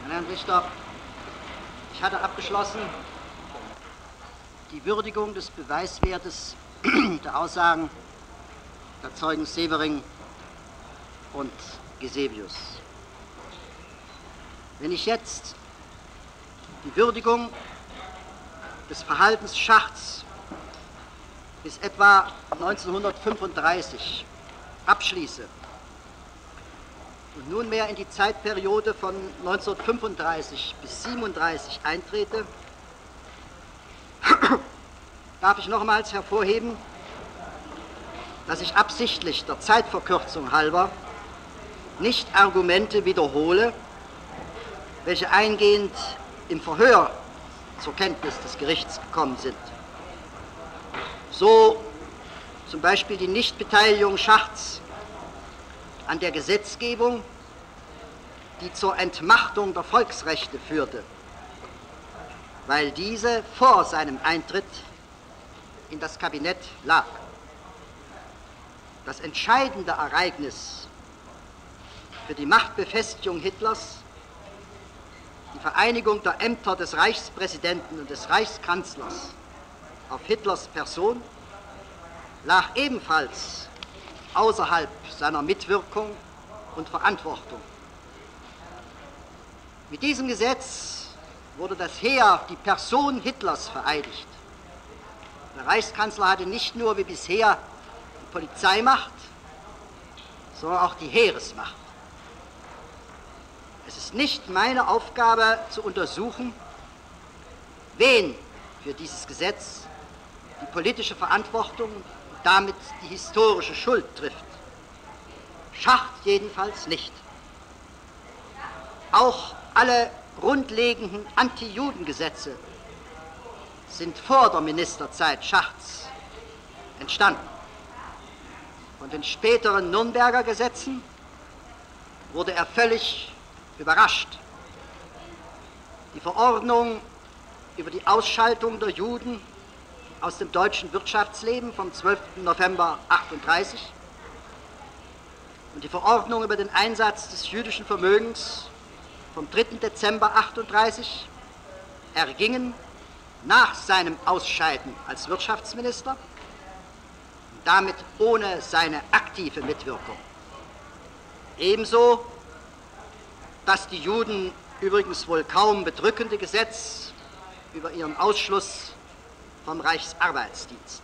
Meine Herren Richter, ich hatte abgeschlossen, die Würdigung des Beweiswertes der Aussagen der Zeugen Severing und Gisevius. Wenn ich jetzt die Würdigung des Verhaltens Schachts bis etwa 1935 abschließe und nunmehr in die Zeitperiode von 1935 bis 1937 eintrete, darf ich nochmals hervorheben, dass ich absichtlich der Zeitverkürzung halber nicht Argumente wiederhole, welche eingehend im Verhör zur Kenntnis des Gerichts gekommen sind. So zum Beispiel die Nichtbeteiligung Schachts an der Gesetzgebung, die zur Entmachtung der Volksrechte führte, weil diese vor seinem Eintritt in das Kabinett lag. Das entscheidende Ereignis für die Machtbefestigung Hitlers, die Vereinigung der Ämter des Reichspräsidenten und des Reichskanzlers auf Hitlers Person, lag ebenfalls außerhalb seiner Mitwirkung und Verantwortung. Mit diesem Gesetz wurde das Heer, die Person Hitlers, vereidigt. Der Reichskanzler hatte nicht nur wie bisher die Polizeimacht, sondern auch die Heeresmacht. Es ist nicht meine Aufgabe zu untersuchen, wen für dieses Gesetz die politische Verantwortung und damit die historische Schuld trifft. Schacht jedenfalls nicht. Auch alle grundlegenden Anti-Juden-Gesetze sind vor der Ministerzeit Schachts entstanden. Von den späteren Nürnberger Gesetzen wurde er völlig überrascht. Die Verordnung über die Ausschaltung der Juden aus dem deutschen Wirtschaftsleben vom 12. November 1938 und die Verordnung über den Einsatz des jüdischen Vermögens vom 3. Dezember 1938 ergingen nach seinem Ausscheiden als Wirtschaftsminister und damit ohne seine aktive Mitwirkung. Ebenso das die Juden übrigens wohl kaum bedrückende Gesetz über ihren Ausschluss vom Reichsarbeitsdienst.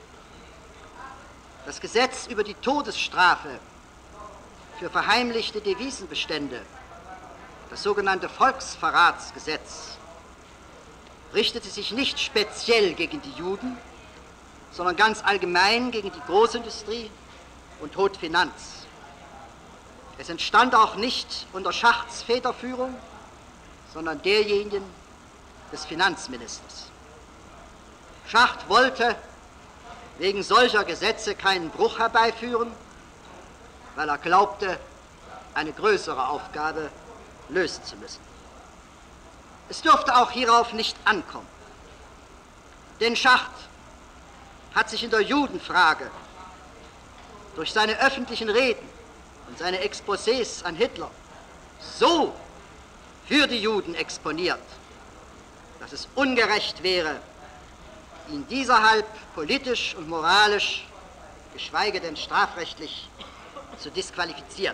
Das Gesetz über die Todesstrafe für verheimlichte Devisenbestände, das sogenannte Volksverratsgesetz, richtete sich nicht speziell gegen die Juden, sondern ganz allgemein gegen die Großindustrie und Haute Finanz. Es entstand auch nicht unter Schachts Federführung, sondern derjenigen des Finanzministers. Schacht wollte wegen solcher Gesetze keinen Bruch herbeiführen, weil er glaubte, eine größere Aufgabe lösen zu müssen. Es dürfte auch hierauf nicht ankommen, denn Schacht hat sich in der Judenfrage durch seine öffentlichen Reden und seine Exposés an Hitler so für die Juden exponiert, dass es ungerecht wäre, ihn dieserhalb politisch und moralisch, geschweige denn strafrechtlich, zu disqualifizieren.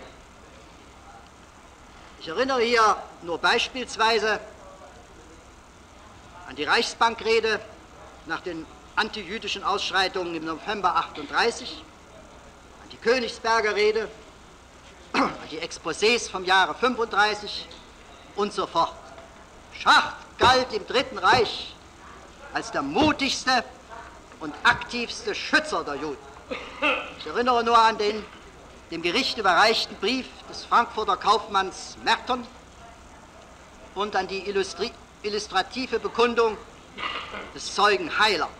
Ich erinnere hier nur beispielsweise an die Reichsbankrede nach den antijüdischen Ausschreitungen im November 1938, an die Königsberger Rede, an die Exposés vom Jahre 1935 und so fort. Schacht galt im Dritten Reich als der mutigste und aktivste Schützer der Juden. Ich erinnere nur an den dem Gericht überreichten Brief des Frankfurter Kaufmanns Merton und an die illustrative Bekundung des Zeugen Heiler.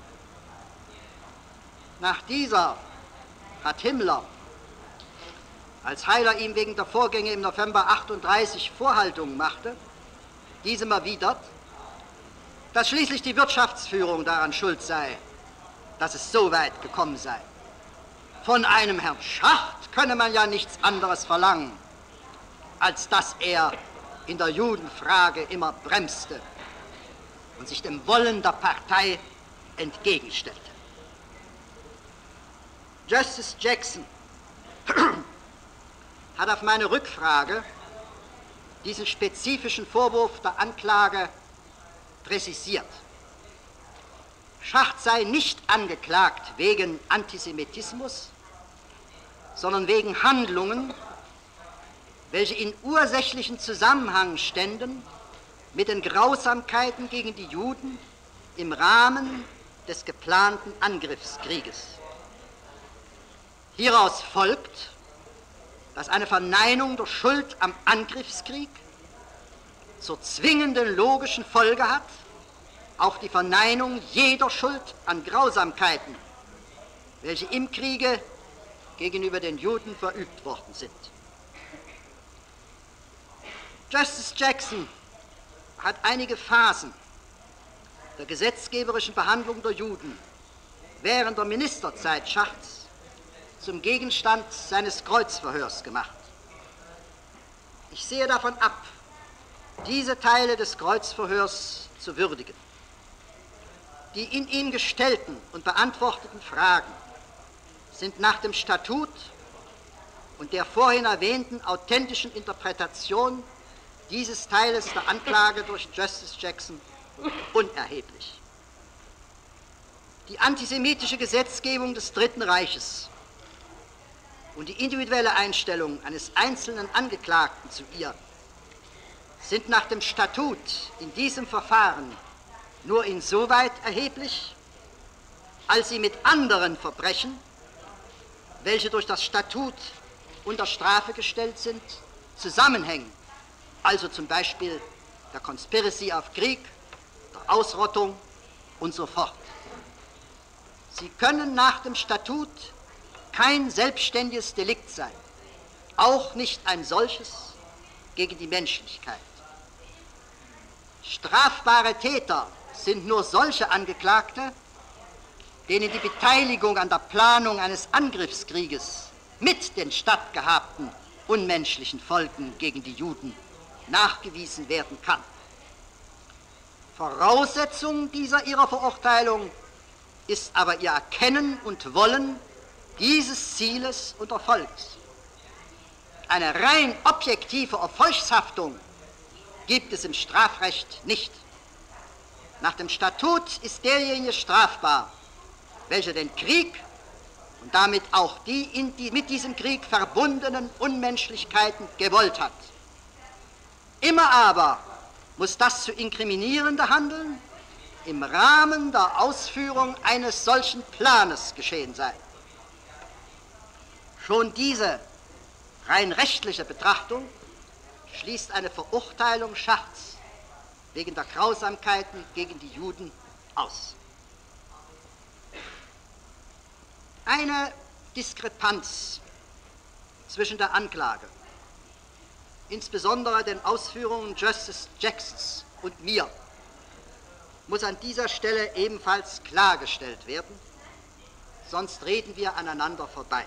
Nach dieser hat Himmler, als Heiler ihm wegen der Vorgänge im November 1938 Vorhaltungen machte, diesem erwidert, dass schließlich die Wirtschaftsführung daran schuld sei, dass es so weit gekommen sei. Von einem Herrn Schacht könne man ja nichts anderes verlangen, als dass er in der Judenfrage immer bremste und sich dem Wollen der Partei entgegenstellte. Justice Jackson hat auf meine Rückfrage diesen spezifischen Vorwurf der Anklage präzisiert. Schacht sei nicht angeklagt wegen Antisemitismus, sondern wegen Handlungen, welche in ursächlichen Zusammenhang ständen mit den Grausamkeiten gegen die Juden im Rahmen des geplanten Angriffskrieges. Hieraus folgt, dass eine Verneinung der Schuld am Angriffskrieg zur zwingenden logischen Folge hat, auch die Verneinung jeder Schuld an Grausamkeiten, welche im Kriege gegenüber den Juden verübt worden sind. Justice Jackson hat einige Phasen der gesetzgeberischen Behandlung der Juden während der Ministerzeit Schachts zum Gegenstand seines Kreuzverhörs gemacht. Ich sehe davon ab, diese Teile des Kreuzverhörs zu würdigen. Die in ihm gestellten und beantworteten Fragen sind nach dem Statut und der vorhin erwähnten authentischen Interpretation dieses Teiles der Anklage durch Justice Jackson unerheblich. Die antisemitische Gesetzgebung des Dritten Reiches und die individuelle Einstellung eines einzelnen Angeklagten zu ihr sind nach dem Statut in diesem Verfahren nur insoweit erheblich, als sie mit anderen Verbrechen, welche durch das Statut unter Strafe gestellt sind, zusammenhängen, also zum Beispiel der Conspiracy auf Krieg, der Ausrottung und so fort. Sie können nach dem Statut kein selbstständiges Delikt sein, auch nicht ein solches gegen die Menschlichkeit. Strafbare Täter sind nur solche Angeklagte, denen die Beteiligung an der Planung eines Angriffskrieges mit den stattgehabten unmenschlichen Folgen gegen die Juden nachgewiesen werden kann. Voraussetzung dieser ihrer Verurteilung ist aber ihr Erkennen und Wollen dieses Zieles und Erfolgs. Eine rein objektive Erfolgshaftung gibt es im Strafrecht nicht. Nach dem Statut ist derjenige strafbar, welcher den Krieg und damit auch die mit diesem Krieg verbundenen Unmenschlichkeiten gewollt hat. Immer aber muss das zu inkriminierende Handeln im Rahmen der Ausführung eines solchen Planes geschehen sein. Schon diese rein rechtliche Betrachtung schließt eine Verurteilung Schachts wegen der Grausamkeiten gegen die Juden aus. Eine Diskrepanz zwischen der Anklage, insbesondere den Ausführungen Justice Jacksons und mir, muss an dieser Stelle ebenfalls klargestellt werden, sonst reden wir aneinander vorbei.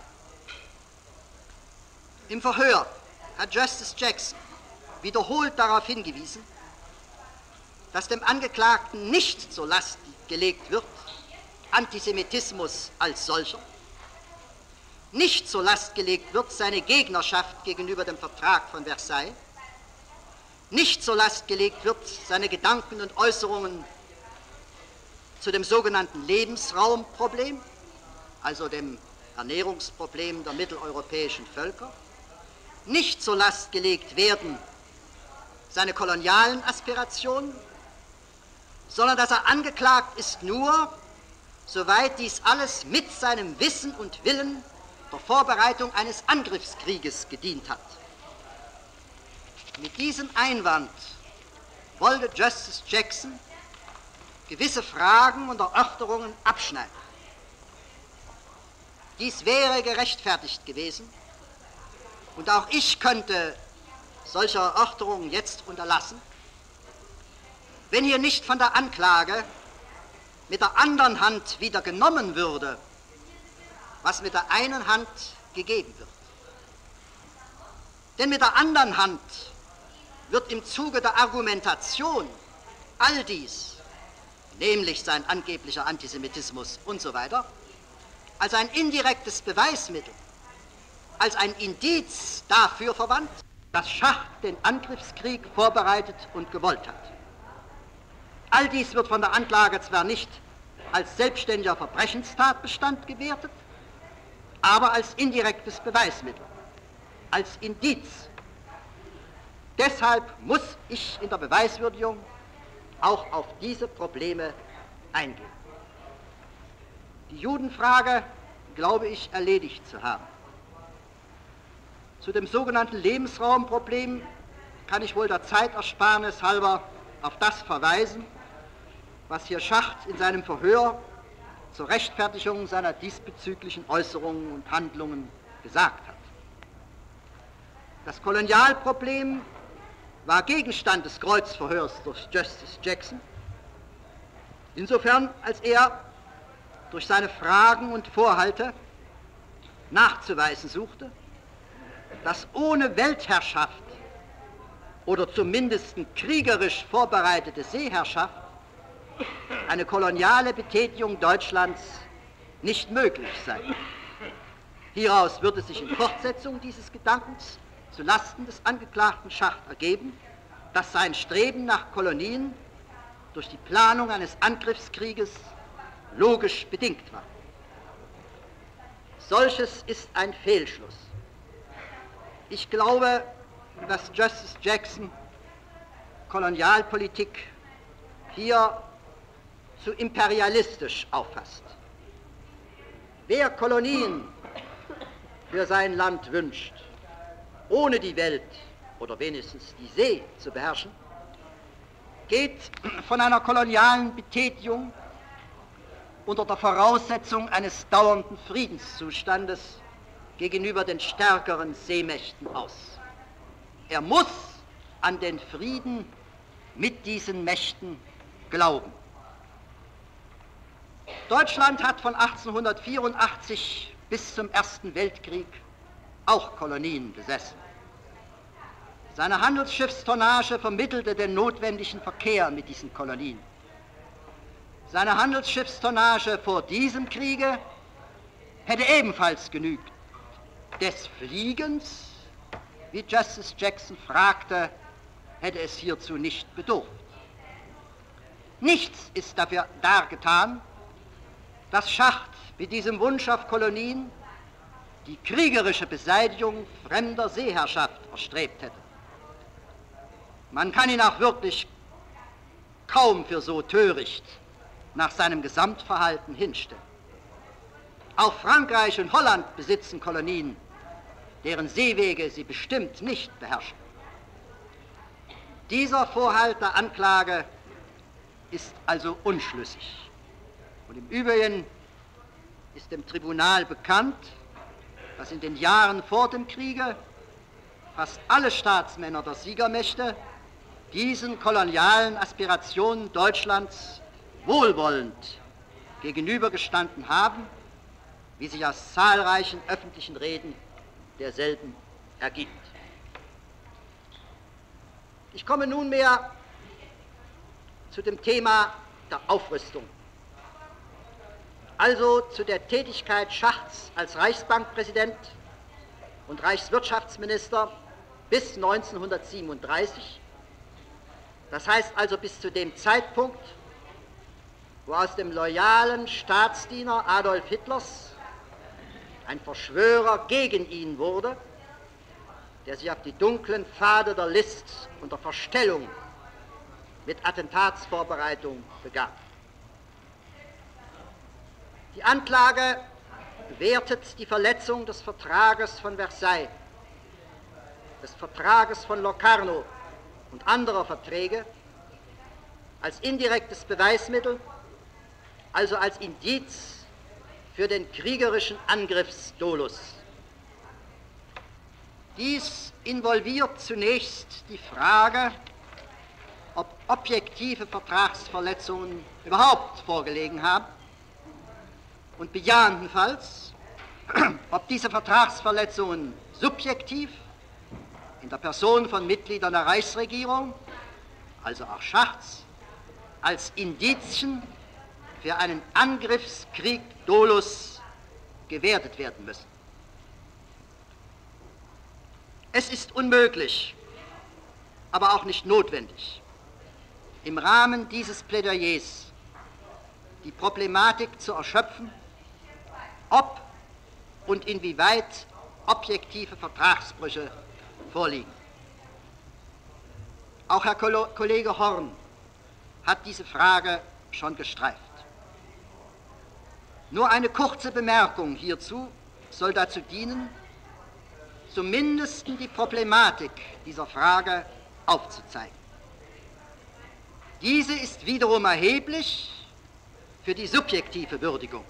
Im Verhör hat Justice Jackson wiederholt darauf hingewiesen, dass dem Angeklagten nicht zur Last gelegt wird, Antisemitismus als solcher, nicht zur Last gelegt wird seine Gegnerschaft gegenüber dem Vertrag von Versailles, nicht zur Last gelegt wird seine Gedanken und Äußerungen zu dem sogenannten Lebensraumproblem, also dem Ernährungsproblem der mitteleuropäischen Völker, nicht zur Last gelegt werden seine kolonialen Aspirationen, sondern dass er angeklagt ist nur, soweit dies alles mit seinem Wissen und Willen der Vorbereitung eines Angriffskrieges gedient hat. Mit diesem Einwand wollte Justice Jackson gewisse Fragen und Erörterungen abschneiden. Dies wäre gerechtfertigt gewesen und auch ich könnte solche Erörterungen jetzt unterlassen, wenn hier nicht von der Anklage mit der anderen Hand wieder genommen würde, was mit der einen Hand gegeben wird. Denn mit der anderen Hand wird im Zuge der Argumentation all dies, nämlich sein angeblicher Antisemitismus und so weiter, als ein indirektes Beweismittel, als ein Indiz dafür verwandt, dass Schacht den Angriffskrieg vorbereitet und gewollt hat. All dies wird von der Anklage zwar nicht als selbstständiger Verbrechenstatbestand gewertet, aber als indirektes Beweismittel, als Indiz. Deshalb muss ich in der Beweiswürdigung auch auf diese Probleme eingehen. Die Judenfrage glaube ich erledigt zu haben. Zu dem sogenannten Lebensraumproblem kann ich wohl der Zeitersparnis halber auf das verweisen, was hier Schacht in seinem Verhör zur Rechtfertigung seiner diesbezüglichen Äußerungen und Handlungen gesagt hat. Das Kolonialproblem war Gegenstand des Kreuzverhörs durch Justice Jackson, insofern als er durch seine Fragen und Vorhalte nachzuweisen suchte, dass ohne Weltherrschaft oder zumindest kriegerisch vorbereitete Seeherrschaft eine koloniale Betätigung Deutschlands nicht möglich sei. Hieraus würde sich in Fortsetzung dieses Gedankens zu Lasten des Angeklagten Schacht ergeben, dass sein Streben nach Kolonien durch die Planung eines Angriffskrieges logisch bedingt war. Solches ist ein Fehlschluss. Ich glaube, dass Justice Jackson Kolonialpolitik hier zu imperialistisch auffasst. Wer Kolonien für sein Land wünscht, ohne die Welt oder wenigstens die See zu beherrschen, geht von einer kolonialen Betätigung unter der Voraussetzung eines dauernden Friedenszustandes gegenüber den stärkeren Seemächten aus. Er muss an den Frieden mit diesen Mächten glauben. Deutschland hat von 1884 bis zum Ersten Weltkrieg auch Kolonien besessen. Seine Handelsschiffstonnage vermittelte den notwendigen Verkehr mit diesen Kolonien. Seine Handelsschiffstonnage vor diesem Kriege hätte ebenfalls genügt. Des Fliegens, wie Justice Jackson fragte, hätte es hierzu nicht bedurft. Nichts ist dafür dargetan, dass Schacht mit diesem Wunsch auf Kolonien die kriegerische Beseitigung fremder Seeherrschaft erstrebt hätte. Man kann ihn auch wirklich kaum für so töricht nach seinem Gesamtverhalten hinstellen. Auch Frankreich und Holland besitzen Kolonien, deren Seewege sie bestimmt nicht beherrschen. Dieser Vorhalt der Anklage ist also unschlüssig. Und im Übrigen ist dem Tribunal bekannt, dass in den Jahren vor dem Kriege fast alle Staatsmänner der Siegermächte diesen kolonialen Aspirationen Deutschlands wohlwollend gegenübergestanden haben, wie sich aus zahlreichen öffentlichen Reden derselben ergibt. Ich komme nunmehr zu dem Thema der Aufrüstung, also zu der Tätigkeit Schachts als Reichsbankpräsident und Reichswirtschaftsminister bis 1937, das heißt also bis zu dem Zeitpunkt, wo aus dem loyalen Staatsdiener Adolf Hitlers ein Verschwörer gegen ihn wurde, der sich auf die dunklen Pfade der List und der Verstellung mit Attentatsvorbereitung begab. Die Anklage wertet die Verletzung des Vertrages von Versailles, des Vertrages von Locarno und anderer Verträge als indirektes Beweismittel, also als Indiz für den kriegerischen Angriffsdolus. Dies involviert zunächst die Frage, ob objektive Vertragsverletzungen überhaupt vorgelegen haben und bejahendenfalls, ob diese Vertragsverletzungen subjektiv, in der Person von Mitgliedern der Reichsregierung, also auch Schachts, als Indizien für einen Angriffskrieg dolus gewertet werden müssen. Es ist unmöglich, aber auch nicht notwendig, im Rahmen dieses Plädoyers die Problematik zu erschöpfen, ob und inwieweit objektive Vertragsbrüche vorliegen. Auch Herr Kollege Horn hat diese Frage schon gestreift. Nur eine kurze Bemerkung hierzu soll dazu dienen, zumindest die Problematik dieser Frage aufzuzeigen. Diese ist wiederum erheblich für die subjektive Würdigung.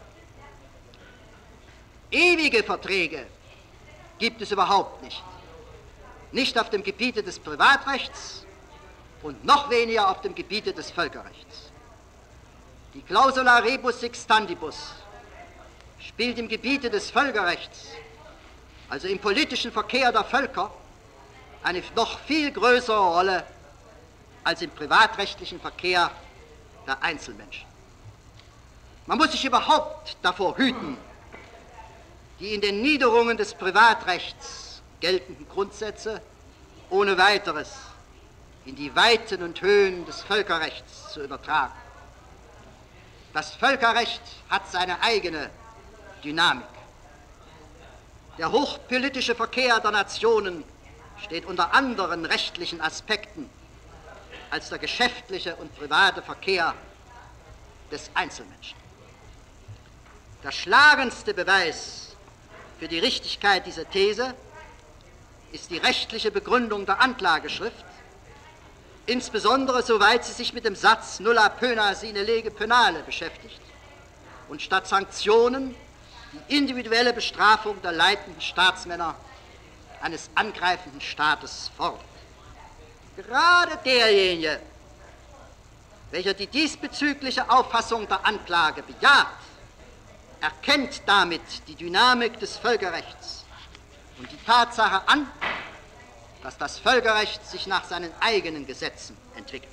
Ewige Verträge gibt es überhaupt nicht. Nicht auf dem Gebiete des Privatrechts und noch weniger auf dem Gebiete des Völkerrechts. Die Clausula rebus sextantibus spielt im Gebiete des Völkerrechts, also im politischen Verkehr der Völker, eine noch viel größere Rolle als im privatrechtlichen Verkehr der Einzelmenschen. Man muss sich überhaupt davor hüten, die in den Niederungen des Privatrechts geltenden Grundsätze ohne weiteres in die Weiten und Höhen des Völkerrechts zu übertragen. Das Völkerrecht hat seine eigene Dynamik. Der hochpolitische Verkehr der Nationen steht unter anderen rechtlichen Aspekten als der geschäftliche und private Verkehr des Einzelmenschen. Der schlagendste Beweis für die Richtigkeit dieser These ist die rechtliche Begründung der Anklageschrift, insbesondere soweit sie sich mit dem Satz nulla pöna sine lege penale beschäftigt und statt Sanktionen die individuelle Bestrafung der leitenden Staatsmänner eines angreifenden Staates fordert. Gerade derjenige, welcher die diesbezügliche Auffassung der Anklage bejaht, erkennt damit die Dynamik des Völkerrechts und die Tatsache an, dass das Völkerrecht sich nach seinen eigenen Gesetzen entwickelt.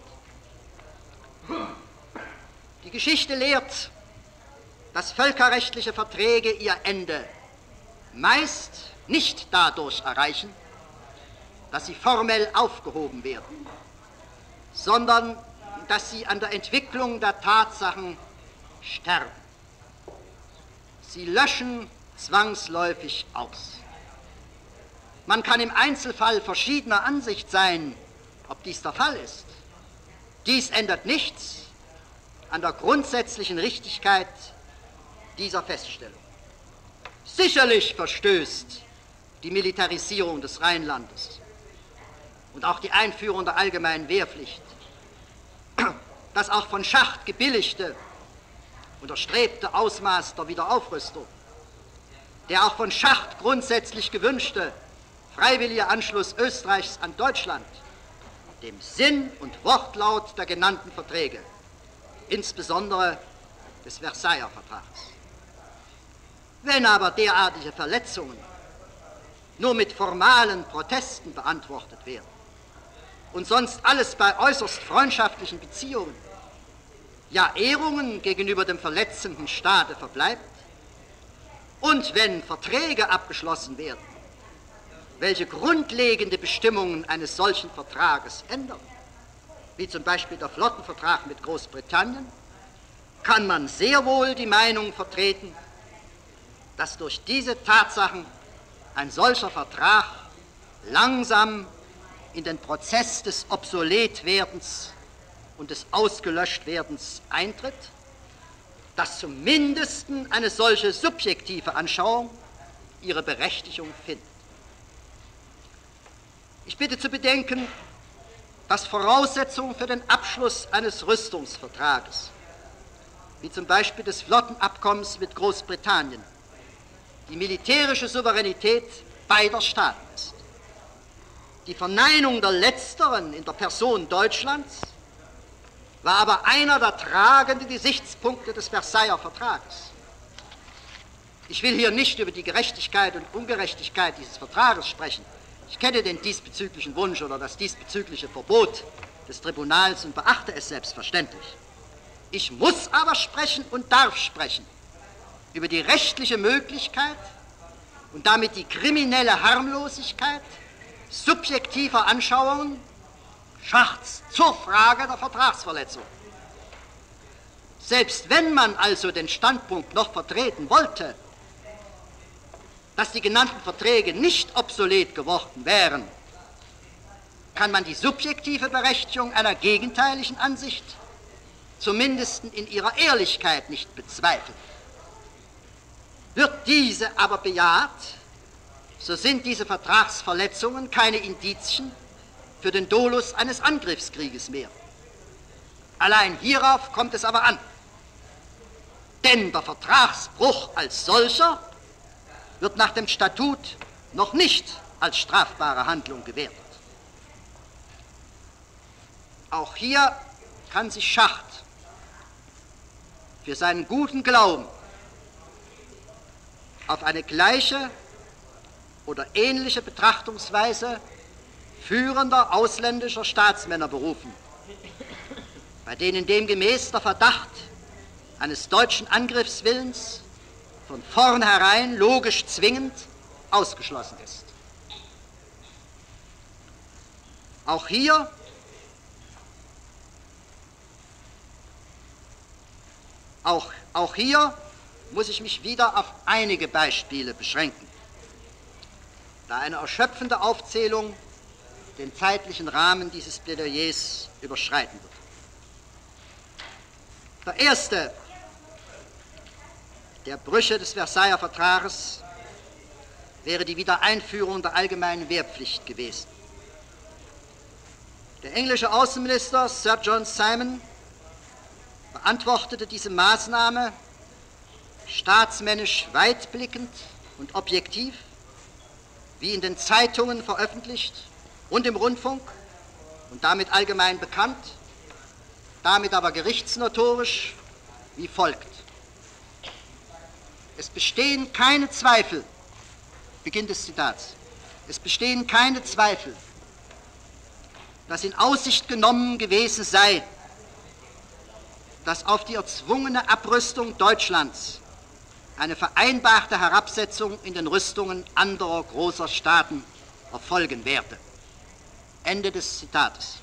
Die Geschichte lehrt, dass völkerrechtliche Verträge ihr Ende meist nicht dadurch erreichen, dass sie formell aufgehoben werden, sondern dass sie an der Entwicklung der Tatsachen sterben. Sie löschen zwangsläufig aus. Man kann im Einzelfall verschiedener Ansicht sein, ob dies der Fall ist. Dies ändert nichts an der grundsätzlichen Richtigkeit dieser Feststellung. Sicherlich verstößt die Militarisierung des Rheinlandes und auch die Einführung der allgemeinen Wehrpflicht, das auch von Schacht gebilligte und erstrebte Ausmaß der Wiederaufrüstung, der auch von Schacht grundsätzlich gewünschte freiwillige Anschluss Österreichs an Deutschland, dem Sinn und Wortlaut der genannten Verträge, insbesondere des Versailler Vertrags. Wenn aber derartige Verletzungen nur mit formalen Protesten beantwortet werden und sonst alles bei äußerst freundschaftlichen Beziehungen, ja Ehrungen gegenüber dem verletzenden Staate verbleibt, und wenn Verträge abgeschlossen werden, welche grundlegende Bestimmungen eines solchen Vertrages ändern, wie zum Beispiel der Flottenvertrag mit Großbritannien, kann man sehr wohl die Meinung vertreten, dass durch diese Tatsachen ein solcher Vertrag langsam in den Prozess des Obsoletwerdens und des Ausgelöschtwerdens eintritt, dass zumindest eine solche subjektive Anschauung ihre Berechtigung findet. Ich bitte zu bedenken, dass Voraussetzungen für den Abschluss eines Rüstungsvertrages, wie zum Beispiel des Flottenabkommens mit Großbritannien, die militärische Souveränität beider Staaten ist. Die Verneinung der letzteren in der Person Deutschlands war aber einer der tragenden Gesichtspunkte des Versailler Vertrages. Ich will hier nicht über die Gerechtigkeit und Ungerechtigkeit dieses Vertrages sprechen. Ich Ich kenne den diesbezüglichen Wunsch oder das diesbezügliche Verbot des Tribunals und beachte es selbstverständlich. Ich muss aber sprechen und darf sprechen über die rechtliche Möglichkeit und damit die kriminelle Harmlosigkeit subjektiver Anschauungen Schachts zur Frage der Vertragsverletzung. Selbst wenn man also den Standpunkt noch vertreten wollte, dass die genannten Verträge nicht obsolet geworden wären, kann man die subjektive Berechtigung einer gegenteiligen Ansicht zumindest in ihrer Ehrlichkeit nicht bezweifeln. Wird diese aber bejaht, so sind diese Vertragsverletzungen keine Indizien für den Dolus eines Angriffskrieges mehr. Allein hierauf kommt es aber an. Denn der Vertragsbruch als solcher wird nach dem Statut noch nicht als strafbare Handlung gewertet. Auch hier kann sich Schacht für seinen guten Glauben auf eine gleiche oder ähnliche Betrachtungsweise führender ausländischer Staatsmänner berufen, bei denen demgemäß der Verdacht eines deutschen Angriffswillens von vornherein logisch zwingend ausgeschlossen ist. Auch hier muss ich mich wieder auf einige Beispiele beschränken, da eine erschöpfende Aufzählung den zeitlichen Rahmen dieses Plädoyers überschreiten wird. Der erste der Brüche des Versailler Vertrages wäre die Wiedereinführung der allgemeinen Wehrpflicht gewesen. Der englische Außenminister Sir John Simon beantwortete diese Maßnahme staatsmännisch weitblickend und objektiv, wie in den Zeitungen veröffentlicht und im Rundfunk und damit allgemein bekannt, damit aber gerichtsnotorisch wie folgt. Es bestehen keine Zweifel, Beginn des Zitats, es bestehen keine Zweifel, dass in Aussicht genommen gewesen sei, dass auf die erzwungene Abrüstung Deutschlands eine vereinbarte Herabsetzung in den Rüstungen anderer großer Staaten erfolgen werde. Ende des Zitates.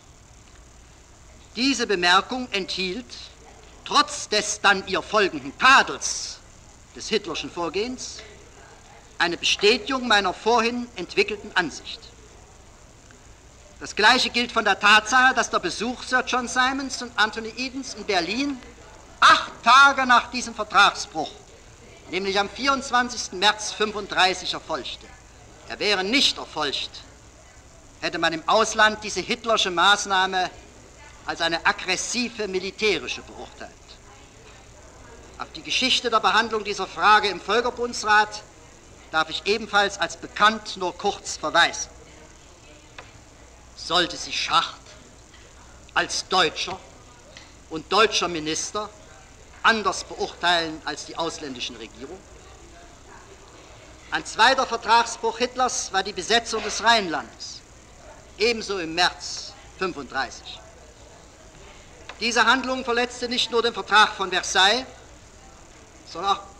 Diese Bemerkung enthielt, trotz des dann ihr folgenden Tadels des Hitlerschen Vorgehens, eine Bestätigung meiner vorhin entwickelten Ansicht. Das Gleiche gilt von der Tatsache, dass der Besuch Sir John Simons und Anthony Edens in Berlin 8 Tage nach diesem Vertragsbruch, nämlich am 24. März 1935, erfolgte. Er wäre nicht erfolgt, hätte man im Ausland diese hitlersche Maßnahme als eine aggressive militärische beurteilt. Auf die Geschichte der Behandlung dieser Frage im Völkerbundsrat darf ich ebenfalls als bekannt nur kurz verweisen. Sollte sich Schacht als Deutscher und deutscher Minister anders beurteilen als die ausländischen Regierungen? Ein zweiter Vertragsbruch Hitlers war die Besetzung des Rheinlandes, ebenso im März 1935. Diese Handlung verletzte nicht nur den Vertrag von Versailles, sondern auch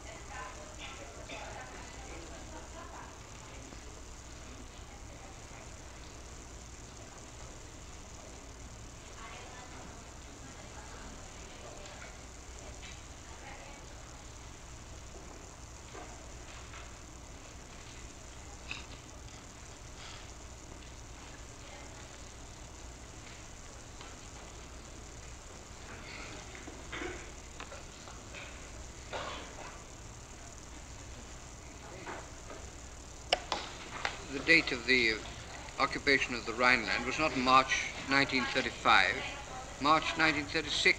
the date of the occupation of the Rhineland was not March 1935, March 1936.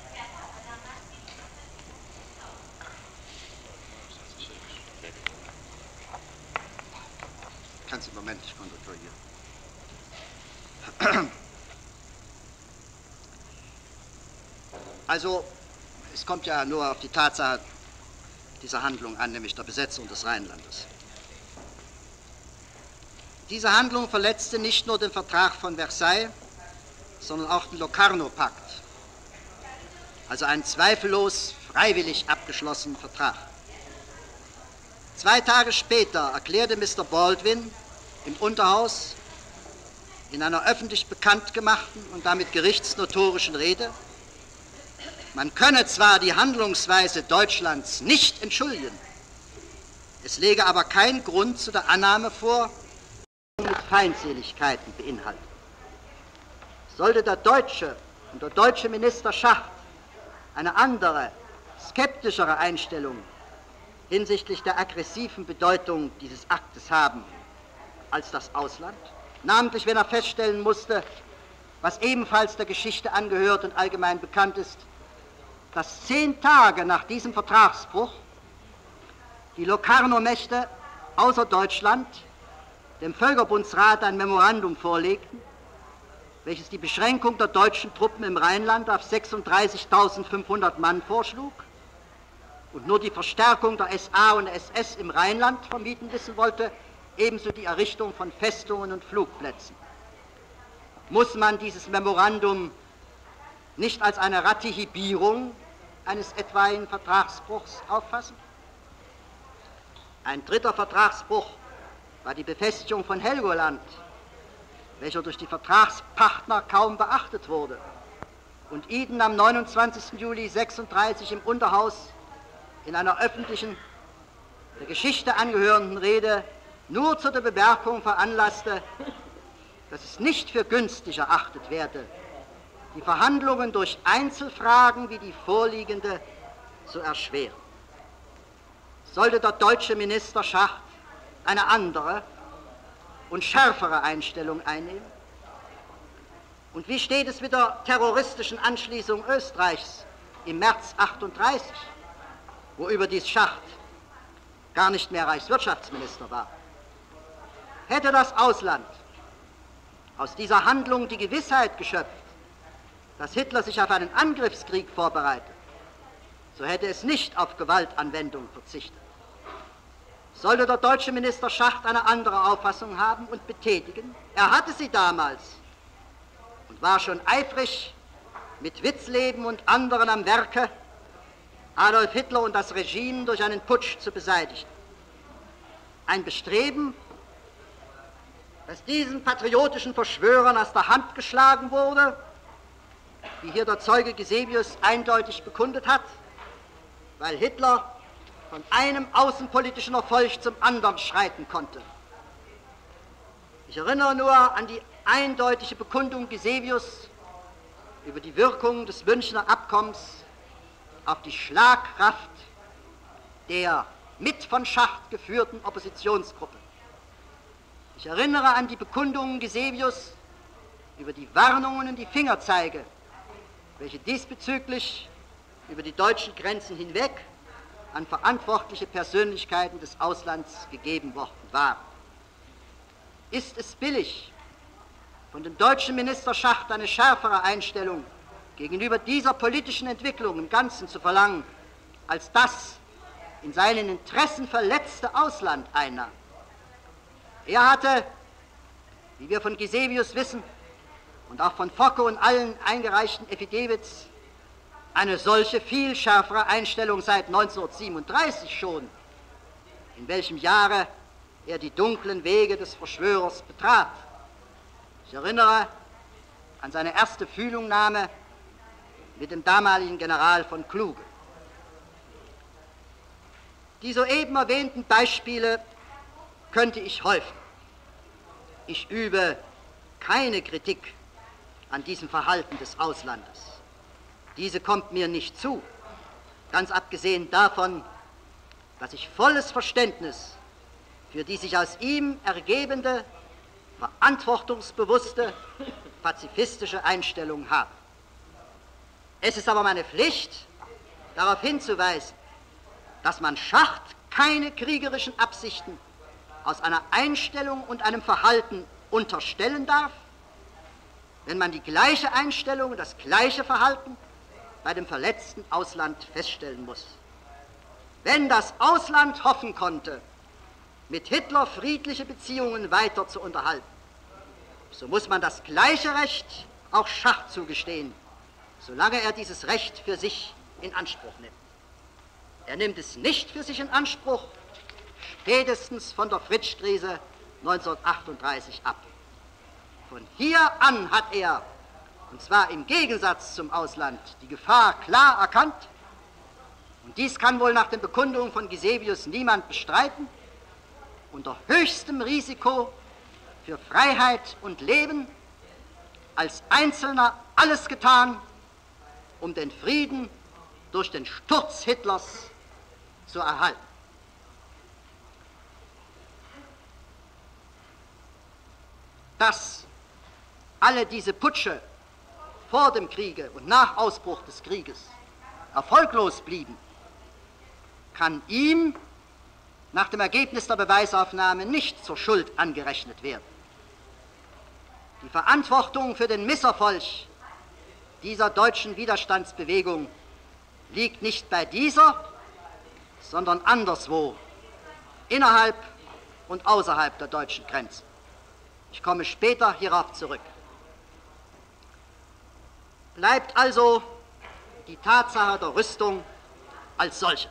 Kannst du im Moment nicht kontrollieren. Also, es kommt ja nur auf die Tatsache dieser Handlung an, nämlich der Besetzung des Rheinlandes. Diese Handlung verletzte nicht nur den Vertrag von Versailles, sondern auch den Locarno-Pakt, also einen zweifellos freiwillig abgeschlossenen Vertrag. 2 Tage später erklärte Mr. Baldwin im Unterhaus in einer öffentlich bekannt gemachten und damit gerichtsnotorischen Rede, man könne zwar die Handlungsweise Deutschlands nicht entschuldigen, es lege aber kein Grund zu der Annahme vor, mit Feindseligkeiten beinhaltet. Sollte der Deutsche und der deutsche Minister Schacht eine andere, skeptischere Einstellung hinsichtlich der aggressiven Bedeutung dieses Aktes haben als das Ausland, namentlich wenn er feststellen musste, was ebenfalls der Geschichte angehört und allgemein bekannt ist, dass 10 Tage nach diesem Vertragsbruch die Locarno-Mächte außer Deutschland dem Völkerbundsrat ein Memorandum vorlegten, welches die Beschränkung der deutschen Truppen im Rheinland auf 36.500 Mann vorschlug und nur die Verstärkung der SA und SS im Rheinland vermieden wissen wollte, ebenso die Errichtung von Festungen und Flugplätzen. Muss man dieses Memorandum nicht als eine Ratifizierung eines etwaigen Vertragsbruchs auffassen? Ein dritter Vertragsbruch war die Befestigung von Helgoland, welcher durch die Vertragspartner kaum beachtet wurde und Eden am 29. Juli 1936 im Unterhaus in einer öffentlichen, der Geschichte angehörenden Rede nur zu der Bemerkung veranlasste, dass es nicht für günstig erachtet werde, die Verhandlungen durch Einzelfragen wie die vorliegende zu erschweren. Sollte der deutsche Minister Schacht eine andere und schärfere Einstellung einnehmen? Und wie steht es mit der terroristischen Anschließung Österreichs im März 1938, wo überdies Schacht gar nicht mehr Reichswirtschaftsminister war? Hätte das Ausland aus dieser Handlung die Gewissheit geschöpft, dass Hitler sich auf einen Angriffskrieg vorbereitet, so hätte es nicht auf Gewaltanwendung verzichtet. Sollte der deutsche Minister Schacht eine andere Auffassung haben und betätigen, er hatte sie damals und war schon eifrig mit Witzleben und anderen am Werke, Adolf Hitler und das Regime durch einen Putsch zu beseitigen. Ein Bestreben, das diesen patriotischen Verschwörern aus der Hand geschlagen wurde, wie hier der Zeuge Gisevius eindeutig bekundet hat, weil Hitler von einem außenpolitischen Erfolg zum anderen schreiten konnte. Ich erinnere nur an die eindeutige Bekundung Gisevius über die Wirkung des Münchner Abkommens auf die Schlagkraft der mit von Schacht geführten Oppositionsgruppe. Ich erinnere an die Bekundungen Gisevius über die Warnungen und die Fingerzeige, welche diesbezüglich über die deutschen Grenzen hinweg an verantwortliche Persönlichkeiten des Auslands gegeben worden waren. Ist es billig, von dem deutschen Minister Schacht eine schärfere Einstellung gegenüber dieser politischen Entwicklung im Ganzen zu verlangen, als das in seinen Interessen verletzte Ausland einnahm? Er hatte, wie wir von Gisevius wissen und auch von Focke und allen eingereichten Affidavits, eine solche viel schärfere Einstellung seit 1937 schon, in welchem Jahre er die dunklen Wege des Verschwörers betrat. Ich erinnere an seine erste Fühlungnahme mit dem damaligen General von Kluge. Die soeben erwähnten Beispiele könnte ich häufen. Ich übe keine Kritik an diesem Verhalten des Auslandes. Diese kommt mir nicht zu, ganz abgesehen davon, dass ich volles Verständnis für die sich aus ihm ergebende, verantwortungsbewusste, pazifistische Einstellung habe. Es ist aber meine Pflicht, darauf hinzuweisen, dass man Schacht keine kriegerischen Absichten aus einer Einstellung und einem Verhalten unterstellen darf, wenn man die gleiche Einstellung und das gleiche Verhalten bei dem verletzten Ausland feststellen muss. Wenn das Ausland hoffen konnte, mit Hitler friedliche Beziehungen weiter zu unterhalten. So muss man das gleiche Recht auch Schach zugestehen, solange er dieses Recht für sich in Anspruch nimmt. Er nimmt es nicht für sich in Anspruch, spätestens von der Fritsch-Krise 1938 ab. Von hier an hat er, und zwar im Gegensatz zum Ausland, die Gefahr klar erkannt, und dies kann wohl nach den Bekundungen von Gisevius niemand bestreiten, unter höchstem Risiko für Freiheit und Leben als Einzelner alles getan, um den Frieden durch den Sturz Hitlers zu erhalten. Dass alle diese Putsche vor dem Kriege und nach Ausbruch des Krieges erfolglos blieben, kann ihm nach dem Ergebnis der Beweisaufnahme nicht zur Schuld angerechnet werden. Die Verantwortung für den Misserfolg dieser deutschen Widerstandsbewegung liegt nicht bei dieser, sondern anderswo, innerhalb und außerhalb der deutschen Grenzen. Ich komme später hierauf zurück. Bleibt also die Tatsache der Rüstung als solche.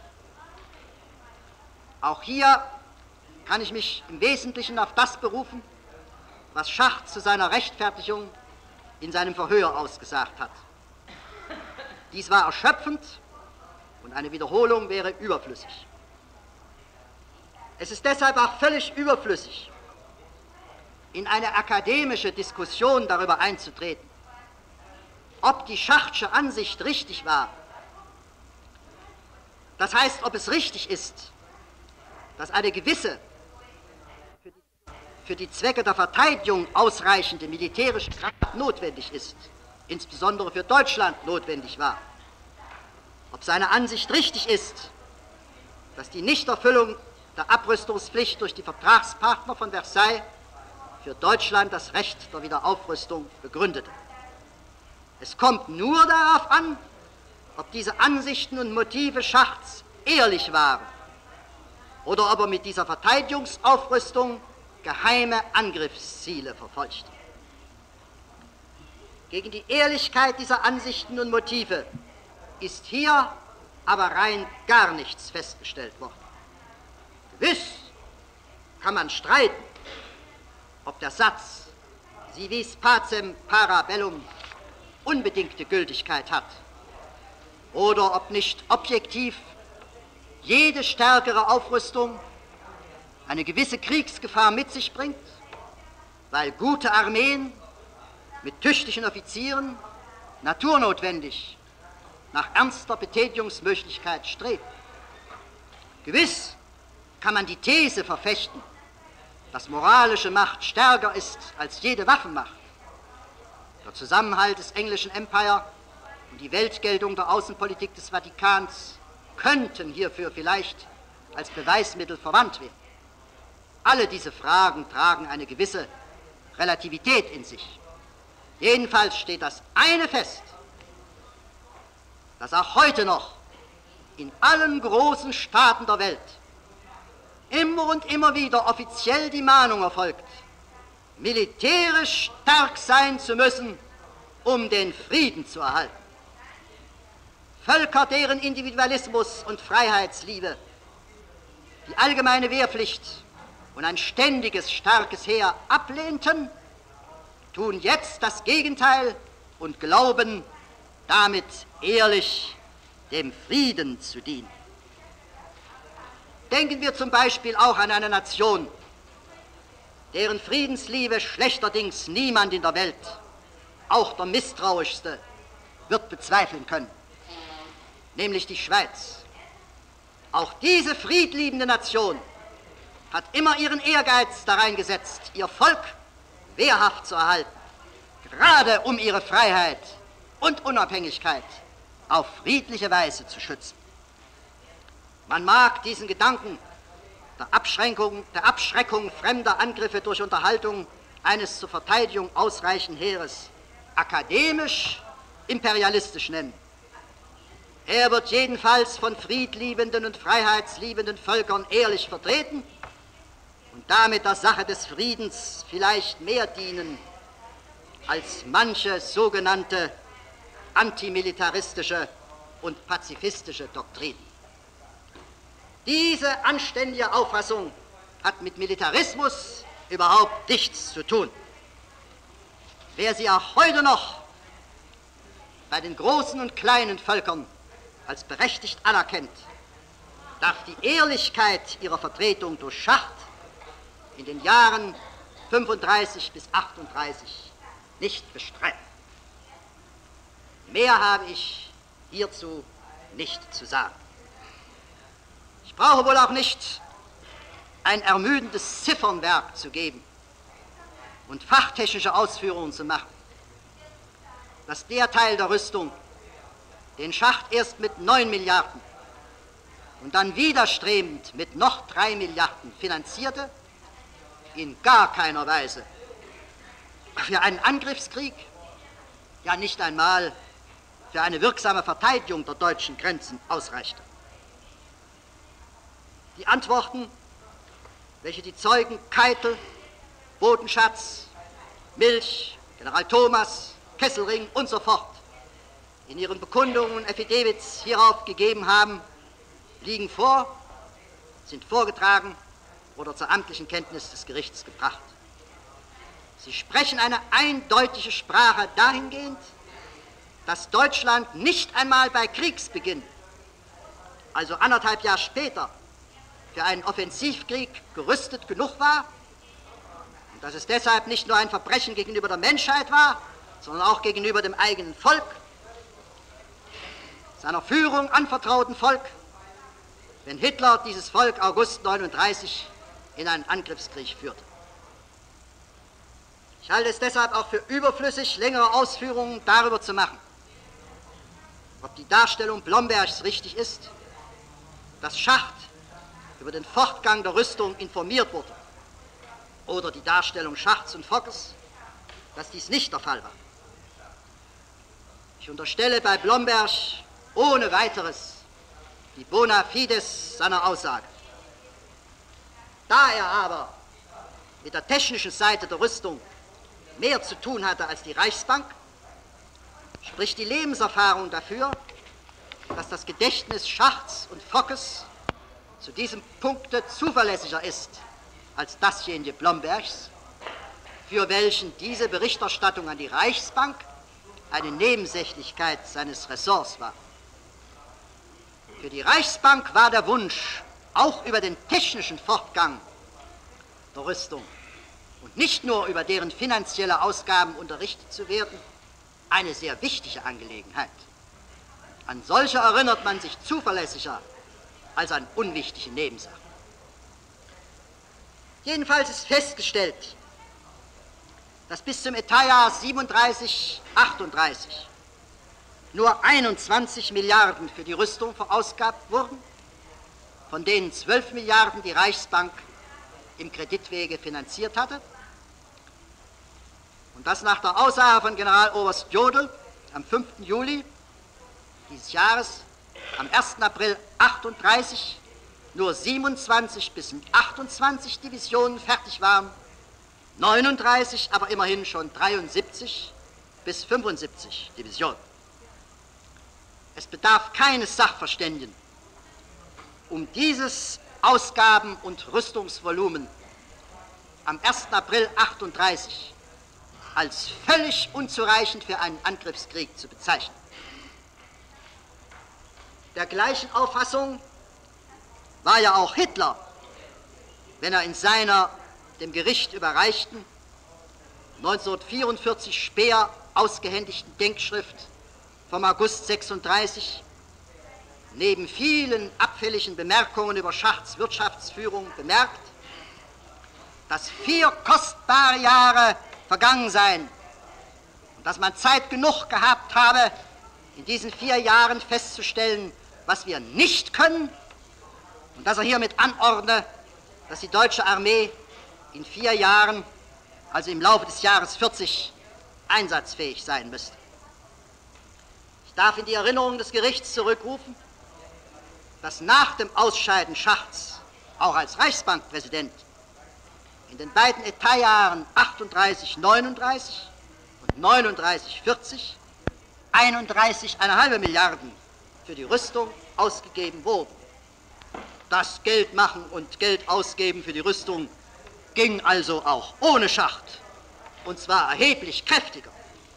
Auch hier kann ich mich im Wesentlichen auf das berufen, was Schacht zu seiner Rechtfertigung in seinem Verhör ausgesagt hat. Dies war erschöpfend und eine Wiederholung wäre überflüssig. Es ist deshalb auch völlig überflüssig, in eine akademische Diskussion darüber einzutreten, ob die Schachtsche Ansicht richtig war. Das heißt, ob es richtig ist, dass eine gewisse, für die Zwecke der Verteidigung ausreichende militärische Kraft notwendig ist, insbesondere für Deutschland notwendig war. Ob seine Ansicht richtig ist, dass die Nichterfüllung der Abrüstungspflicht durch die Vertragspartner von Versailles für Deutschland das Recht der Wiederaufrüstung begründete. Es kommt nur darauf an, ob diese Ansichten und Motive Schachts ehrlich waren oder ob er mit dieser Verteidigungsaufrüstung geheime Angriffsziele verfolgte. Gegen die Ehrlichkeit dieser Ansichten und Motive ist hier aber rein gar nichts festgestellt worden. Gewiss kann man streiten, ob der Satz "Si vis pacem para bellum" unbedingte Gültigkeit hat oder ob nicht objektiv jede stärkere Aufrüstung eine gewisse Kriegsgefahr mit sich bringt, weil gute Armeen mit tüchtigen Offizieren naturnotwendig nach ernster Betätigungsmöglichkeit streben. Gewiss kann man die These verfechten, dass moralische Macht stärker ist als jede Waffenmacht. Der Zusammenhalt des englischen Empire und die Weltgeltung der Außenpolitik des Vatikans könnten hierfür vielleicht als Beweismittel verwandt werden. Alle diese Fragen tragen eine gewisse Relativität in sich. Jedenfalls steht das eine fest, dass auch heute noch in allen großen Staaten der Welt immer und immer wieder offiziell die Mahnung erfolgt, militärisch stark sein zu müssen, um den Frieden zu erhalten. Völker, deren Individualismus und Freiheitsliebe die allgemeine Wehrpflicht und ein ständiges, starkes Heer ablehnten, tun jetzt das Gegenteil und glauben, damit ehrlich dem Frieden zu dienen. Denken wir zum Beispiel auch an eine Nation, deren Friedensliebe schlechterdings niemand in der Welt, auch der Misstrauischste, wird bezweifeln können, nämlich die Schweiz. Auch diese friedliebende Nation hat immer ihren Ehrgeiz darein gesetzt, ihr Volk wehrhaft zu erhalten, gerade um ihre Freiheit und Unabhängigkeit auf friedliche Weise zu schützen. Man mag diesen Gedanken der Abschreckung fremder Angriffe durch Unterhaltung eines zur Verteidigung ausreichenden Heeres akademisch imperialistisch nennen. Er wird jedenfalls von friedliebenden und freiheitsliebenden Völkern ehrlich vertreten und damit der Sache des Friedens vielleicht mehr dienen als manche sogenannte antimilitaristische und pazifistische Doktrin. Diese anständige Auffassung hat mit Militarismus überhaupt nichts zu tun. Wer sie auch heute noch bei den großen und kleinen Völkern als berechtigt anerkennt, darf die Ehrlichkeit ihrer Vertretung durch Schacht in den Jahren 35 bis 38 nicht bestreiten. Mehr habe ich hierzu nicht zu sagen. Ich brauche wohl auch nicht ein ermüdendes Ziffernwerk zu geben und fachtechnische Ausführungen zu machen, dass der Teil der Rüstung, den Schacht erst mit 9 Milliarden und dann widerstrebend mit noch 3 Milliarden finanzierte, in gar keiner Weise für einen Angriffskrieg, ja nicht einmal für eine wirksame Verteidigung der deutschen Grenzen ausreichte. Die Antworten, welche die Zeugen Keitel, Bodenschatz, Milch, General Thomas, Kesselring und so fort in ihren Bekundungen und Affidavits hierauf gegeben haben, liegen vor, sind vorgetragen oder zur amtlichen Kenntnis des Gerichts gebracht. Sie sprechen eine eindeutige Sprache dahingehend, dass Deutschland nicht einmal bei Kriegsbeginn, also 1,5 Jahre später, für einen Offensivkrieg gerüstet genug war und dass es deshalb nicht nur ein Verbrechen gegenüber der Menschheit war, sondern auch gegenüber dem eigenen Volk, seiner Führung anvertrauten Volk, wenn Hitler dieses Volk August 1939 in einen Angriffskrieg führte. Ich halte es deshalb auch für überflüssig, längere Ausführungen darüber zu machen, ob die Darstellung Blombergs richtig ist, dass Schacht über den Fortgang der Rüstung informiert wurde, oder die Darstellung Schachts und Fockes, dass dies nicht der Fall war. Ich unterstelle bei Blomberg ohne weiteres die bona fides seiner Aussage. Da er aber mit der technischen Seite der Rüstung mehr zu tun hatte als die Reichsbank, spricht die Lebenserfahrung dafür, dass das Gedächtnis Schachts und Fockes zu diesem Punkte zuverlässiger ist als dasjenige Blombergs, für welchen diese Berichterstattung an die Reichsbank eine Nebensächlichkeit seines Ressorts war. Für die Reichsbank war der Wunsch, auch über den technischen Fortgang der Rüstung und nicht nur über deren finanzielle Ausgaben unterrichtet zu werden, eine sehr wichtige Angelegenheit. An solche erinnert man sich zuverlässiger als an unwichtige Nebensachen. Jedenfalls ist festgestellt, dass bis zum Etatjahr 37, 38 nur 21 Milliarden für die Rüstung verausgabt wurden, von denen 12 Milliarden die Reichsbank im Kreditwege finanziert hatte, und dass nach der Aussage von Generaloberst Jodl am 5. Juli dieses Jahres am 1. April 38 nur 27 bis 28 Divisionen fertig waren, 39 aber immerhin schon 73 bis 75 Divisionen. Es bedarf keines Sachverständigen, um dieses Ausgaben- und Rüstungsvolumen am 1. April 38 als völlig unzureichend für einen Angriffskrieg zu bezeichnen. Der gleichen Auffassung war ja auch Hitler, wenn er in seiner dem Gericht überreichten, 1944 Speer ausgehändigten Denkschrift vom August 36 neben vielen abfälligen Bemerkungen über Schachts Wirtschaftsführung bemerkt, dass 4 kostbare Jahre vergangen seien und dass man Zeit genug gehabt habe, in diesen 4 Jahren festzustellen, was wir nicht können, und dass er hiermit anordne, dass die deutsche Armee in 4 Jahren, also im Laufe des Jahres 40, einsatzfähig sein müsste. Ich darf in die Erinnerung des Gerichts zurückrufen, dass nach dem Ausscheiden Schachts, auch als Reichsbankpräsident, in den beiden Etatjahren 38,39 und 39,40 31,5 Milliarden für die Rüstung ausgegeben wurden. Das Geld machen und Geld ausgeben für die Rüstung ging also auch ohne Schacht, und zwar erheblich kräftiger.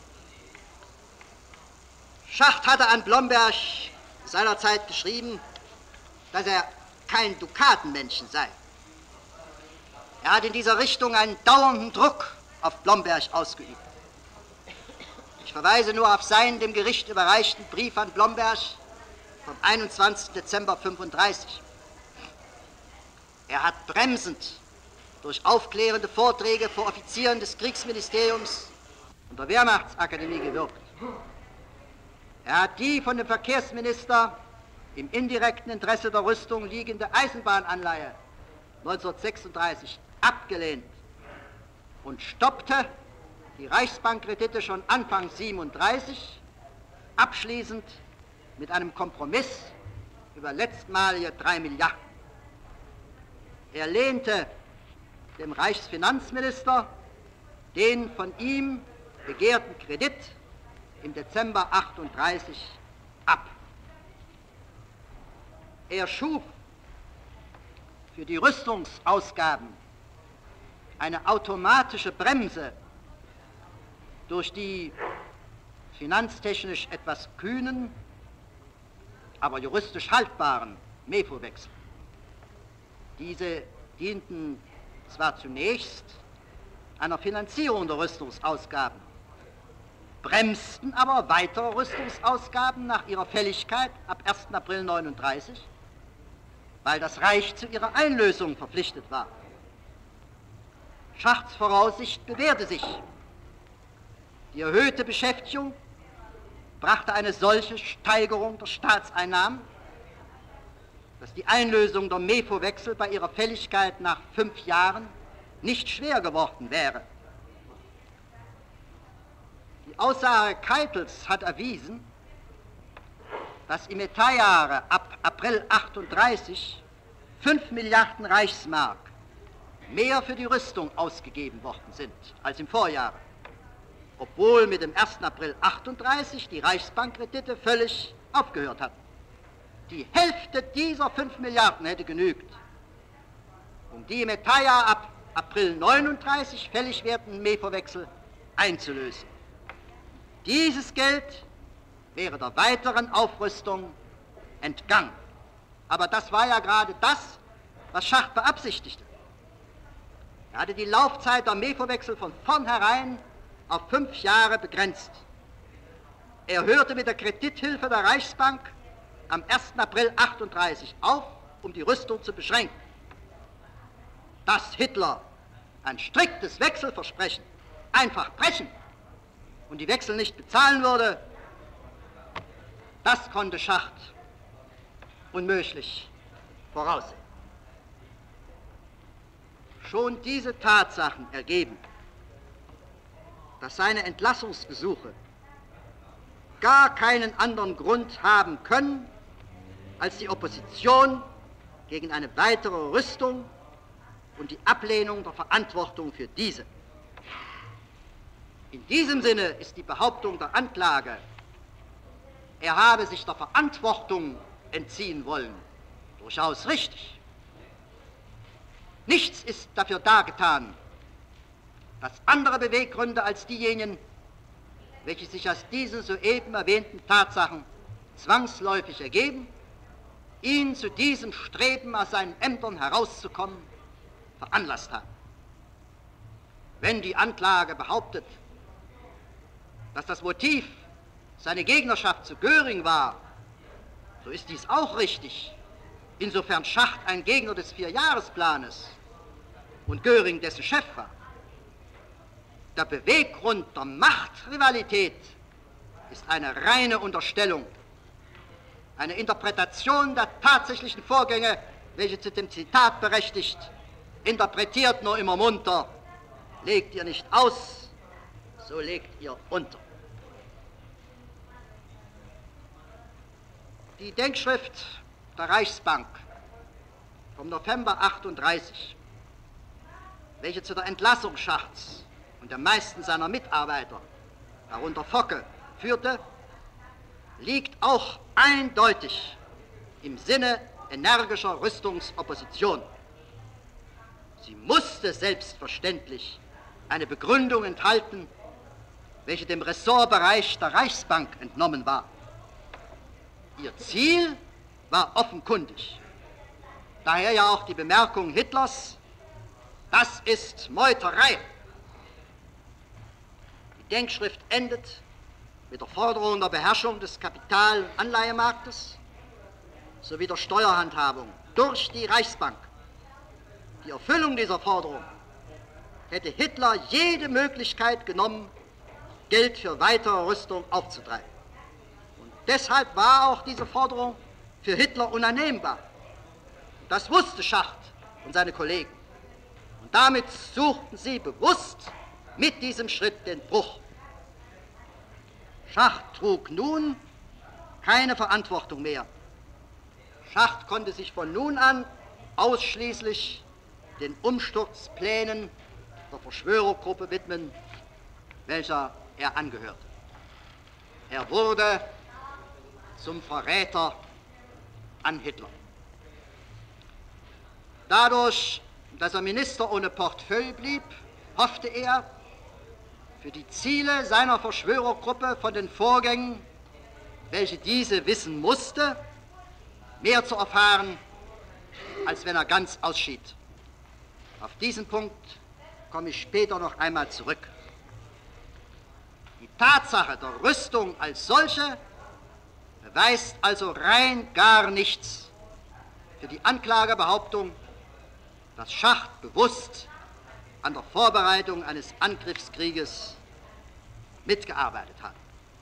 Schacht hatte an Blomberg seinerzeit geschrieben, dass er kein Dukatenmännchen sei. Er hat in dieser Richtung einen dauernden Druck auf Blomberg ausgeübt. Ich verweise nur auf seinen dem Gericht überreichten Brief an Blomberg vom 21. Dezember 1935. Er hat bremsend durch aufklärende Vorträge vor Offizieren des Kriegsministeriums und der Wehrmachtsakademie gewirkt. Er hat die von dem Verkehrsminister im indirekten Interesse der Rüstung liegende Eisenbahnanleihe 1936 abgelehnt und stoppte die Reichsbankkredite schon Anfang 1937, abschließend mit einem Kompromiss über letztmalige 3 Milliarden. Er lehnte dem Reichsfinanzminister den von ihm begehrten Kredit im Dezember 1938 ab. Er schuf für die Rüstungsausgaben eine automatische Bremse durch die finanztechnisch etwas kühnen, aber juristisch haltbaren MEFO-Wechsel. Diese dienten zwar zunächst einer Finanzierung der Rüstungsausgaben, bremsten aber weitere Rüstungsausgaben nach ihrer Fälligkeit ab 1. April 1939, weil das Reich zu ihrer Einlösung verpflichtet war. Schachts Voraussicht bewährte sich. Die erhöhte Beschäftigung brachte eine solche Steigerung der Staatseinnahmen, dass die Einlösung der MEFO-Wechsel bei ihrer Fälligkeit nach 5 Jahren nicht schwer geworden wäre. Die Aussage Keitels hat erwiesen, dass im Etatjahre ab April 1938 5 Milliarden Reichsmark mehr für die Rüstung ausgegeben worden sind als im Vorjahre, obwohl mit dem 1. April 1938 die Reichsbankkredite völlig aufgehört hatten. Die Hälfte dieser 5 Milliarden hätte genügt, um die im Etatjahr ab April 1939 fällig werdenden MEFO-Wechsel einzulösen. Dieses Geld wäre der weiteren Aufrüstung entgangen. Aber das war ja gerade das, was Schacht beabsichtigte. Er hatte die Laufzeit der MEFO-Wechsel von vornherein auf 5 Jahre begrenzt. Er hörte mit der Kredithilfe der Reichsbank am 1. April 1938 auf, um die Rüstung zu beschränken. Dass Hitler ein striktes Wechselversprechen einfach brechen und die Wechsel nicht bezahlen würde, das konnte Schacht unmöglich voraussehen. Schon diese Tatsachen ergeben, dass seine Entlassungsgesuche gar keinen anderen Grund haben können, als die Opposition gegen eine weitere Rüstung und die Ablehnung der Verantwortung für diese. In diesem Sinne ist die Behauptung der Anklage, er habe sich der Verantwortung entziehen wollen, durchaus richtig. Nichts ist dafür dargetan, dass andere Beweggründe als diejenigen, welche sich aus diesen soeben erwähnten Tatsachen zwangsläufig ergeben, ihn zu diesem Streben, aus seinen Ämtern herauszukommen, veranlasst haben. Wenn die Anklage behauptet, dass das Motiv seine Gegnerschaft zu Göring war, so ist dies auch richtig, insofern Schacht ein Gegner des Vierjahresplanes und Göring dessen Chef war. Der Beweggrund der Machtrivalität ist eine reine Unterstellung, eine Interpretation der tatsächlichen Vorgänge, welche zu dem Zitat berechtigt: interpretiert nur immer munter, legt ihr nicht aus, so legt ihr unter. Die Denkschrift der Reichsbank vom November 1938, welche zu der Entlassung Schachts und der meisten seiner Mitarbeiter, darunter Focke, führte, liegt auch eindeutig im Sinne energischer Rüstungsopposition. Sie musste selbstverständlich eine Begründung enthalten, welche dem Ressortbereich der Reichsbank entnommen war. Ihr Ziel war offenkundig. Daher ja auch die Bemerkung Hitlers, das ist Meuterei. Die Denkschrift endet mit der Forderung der Beherrschung des Kapital- und Anleihemarktes sowie der Steuerhandhabung durch die Reichsbank. Die Erfüllung dieser Forderung hätte Hitler jede Möglichkeit genommen, Geld für weitere Rüstung aufzutreiben. Und deshalb war auch diese Forderung für Hitler unannehmbar. Das wusste Schacht und seine Kollegen. Und damit suchten sie bewusst mit diesem Schritt den Bruch. Schacht trug nun keine Verantwortung mehr. Schacht konnte sich von nun an ausschließlich den Umsturzplänen der Verschwörergruppe widmen, welcher er angehörte. Er wurde zum Verräter an Hitler. Dadurch, dass er Minister ohne Portefeuille blieb, hoffte er, für die Ziele seiner Verschwörergruppe von den Vorgängen, welche diese wissen musste, mehr zu erfahren, als wenn er ganz ausschied. Auf diesen Punkt komme ich später noch einmal zurück. Die Tatsache der Rüstung als solche beweist also rein gar nichts für die Anklagebehauptung, dass Schacht bewusst an der Vorbereitung eines Angriffskrieges mitgearbeitet hat.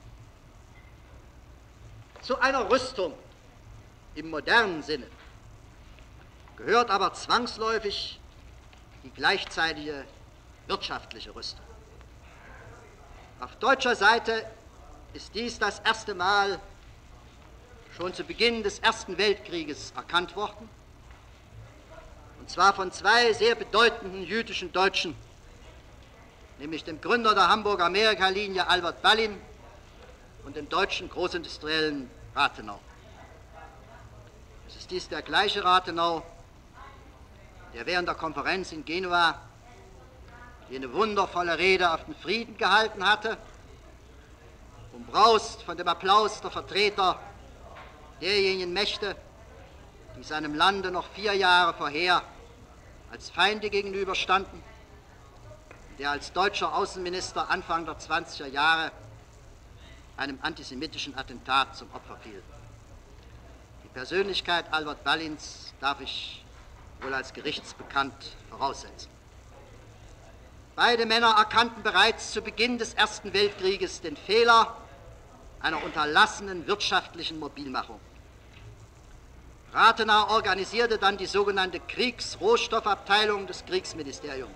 Zu einer Rüstung im modernen Sinne gehört aber zwangsläufig die gleichzeitige wirtschaftliche Rüstung. Auf deutscher Seite ist dies das erste Mal schon zu Beginn des Ersten Weltkrieges erkannt worden, und zwar von zwei sehr bedeutenden jüdischen Deutschen, nämlich dem Gründer der Hamburger Amerika-Linie Albert Ballin und dem deutschen Großindustriellen Rathenau. Es ist dies der gleiche Rathenau, der während der Konferenz in Genua jene wundervolle Rede auf den Frieden gehalten hatte, umbraust von dem Applaus der Vertreter derjenigen Mächte, die seinem Lande noch 4 Jahre vorher als Feinde gegenüberstanden, der als deutscher Außenminister Anfang der 20er Jahre einem antisemitischen Attentat zum Opfer fiel. Die Persönlichkeit Albert Ballins darf ich wohl als gerichtsbekannt voraussetzen. Beide Männer erkannten bereits zu Beginn des Ersten Weltkrieges den Fehler einer unterlassenen wirtschaftlichen Mobilmachung. Rathenau organisierte dann die sogenannte Kriegsrohstoffabteilung des Kriegsministeriums.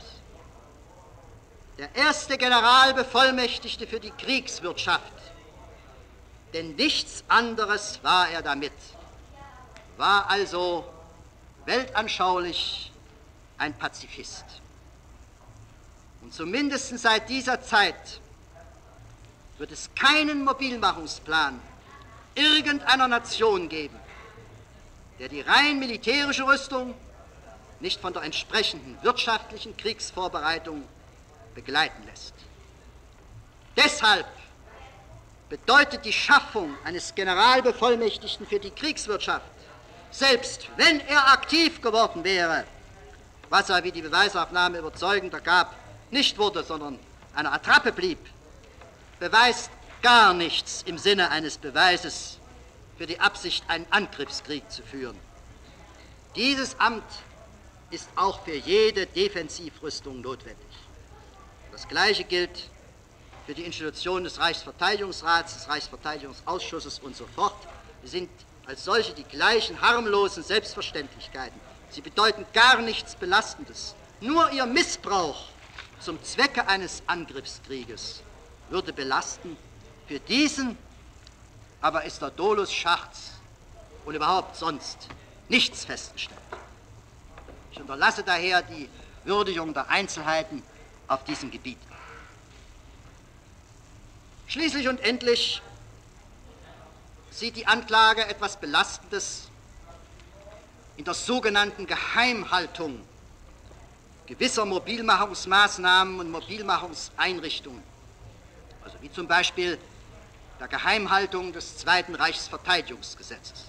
Der erste Generalbevollmächtigte für die Kriegswirtschaft, denn nichts anderes war er damit, war also weltanschaulich ein Pazifist. Und zumindest seit dieser Zeit wird es keinen Mobilmachungsplan irgendeiner Nation geben, der die rein militärische Rüstung nicht von der entsprechenden wirtschaftlichen Kriegsvorbereitung begleiten lässt. Deshalb bedeutet die Schaffung eines Generalbevollmächtigten für die Kriegswirtschaft, selbst wenn er aktiv geworden wäre, was er, wie die Beweisaufnahme überzeugend ergab, nicht wurde, sondern eine Attrappe blieb, beweist gar nichts im Sinne eines Beweises für die Absicht, einen Angriffskrieg zu führen. Dieses Amt ist auch für jede Defensivrüstung notwendig. Das Gleiche gilt für die Institution des Reichsverteidigungsrats, des Reichsverteidigungsausschusses und so fort. Sie sind als solche die gleichen harmlosen Selbstverständlichkeiten. Sie bedeuten gar nichts Belastendes. Nur ihr Missbrauch zum Zwecke eines Angriffskrieges würde belasten. Für diesen aber ist der Dolus Schachts und überhaupt sonst nichts festgestellt. Ich unterlasse daher die Würdigung der Einzelheiten auf diesem Gebiet. Schließlich und endlich sieht die Anklage etwas Belastendes in der sogenannten Geheimhaltung gewisser Mobilmachungsmaßnahmen und Mobilmachungseinrichtungen, also wie zum Beispiel der Geheimhaltung des Zweiten Reichsverteidigungsgesetzes.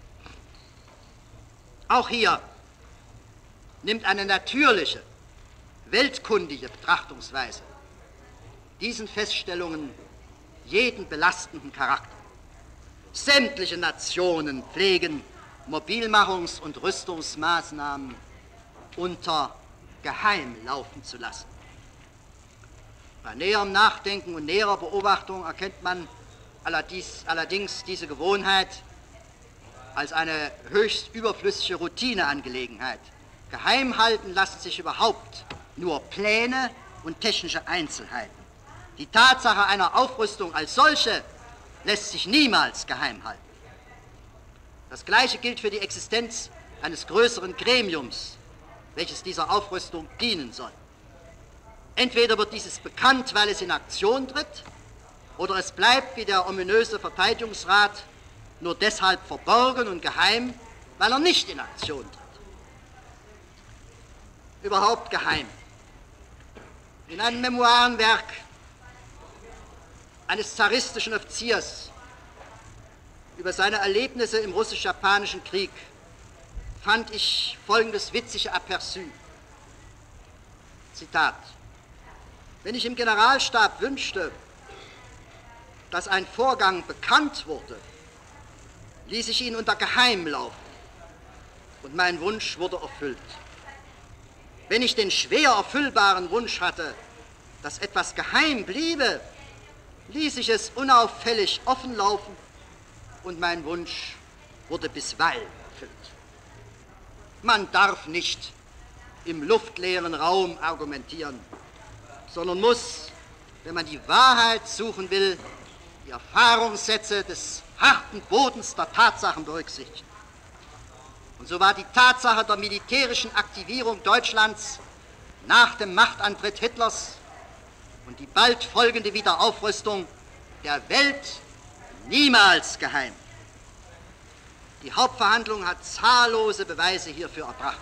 Auch hier nimmt eine natürliche, weltkundige Betrachtungsweise diesen Feststellungen jeden belastenden Charakter. Sämtliche Nationen pflegen Mobilmachungs- und Rüstungsmaßnahmen unter geheim laufen zu lassen. Bei näherem Nachdenken und näherer Beobachtung erkennt man allerdings diese Gewohnheit als eine höchst überflüssige Routineangelegenheit. Geheim halten lassen sich überhaupt nur Pläne und technische Einzelheiten. Die Tatsache einer Aufrüstung als solche lässt sich niemals geheim halten. Das Gleiche gilt für die Existenz eines größeren Gremiums, welches dieser Aufrüstung dienen soll. Entweder wird dieses bekannt, weil es in Aktion tritt, oder es bleibt wie der ominöse Verteidigungsrat nur deshalb verborgen und geheim, weil er nicht in Aktion tritt. Überhaupt geheim. In einem Memoirenwerk eines zaristischen Offiziers über seine Erlebnisse im russisch-japanischen Krieg fand ich folgendes witzige Aperçu. Zitat: Wenn ich im Generalstab wünschte, dass ein Vorgang bekannt wurde, ließ ich ihn unter Geheim laufen und mein Wunsch wurde erfüllt. Wenn ich den schwer erfüllbaren Wunsch hatte, dass etwas geheim bliebe, ließ ich es unauffällig offen laufen und mein Wunsch wurde bisweilen erfüllt. Man darf nicht im luftleeren Raum argumentieren, sondern muss, wenn man die Wahrheit suchen will, die Erfahrungssätze des harten Bodens der Tatsachen berücksichtigen. Und so war die Tatsache der militärischen Aktivierung Deutschlands nach dem Machtantritt Hitlers und die bald folgende Wiederaufrüstung der Welt niemals geheim. Die Hauptverhandlung hat zahllose Beweise hierfür erbracht.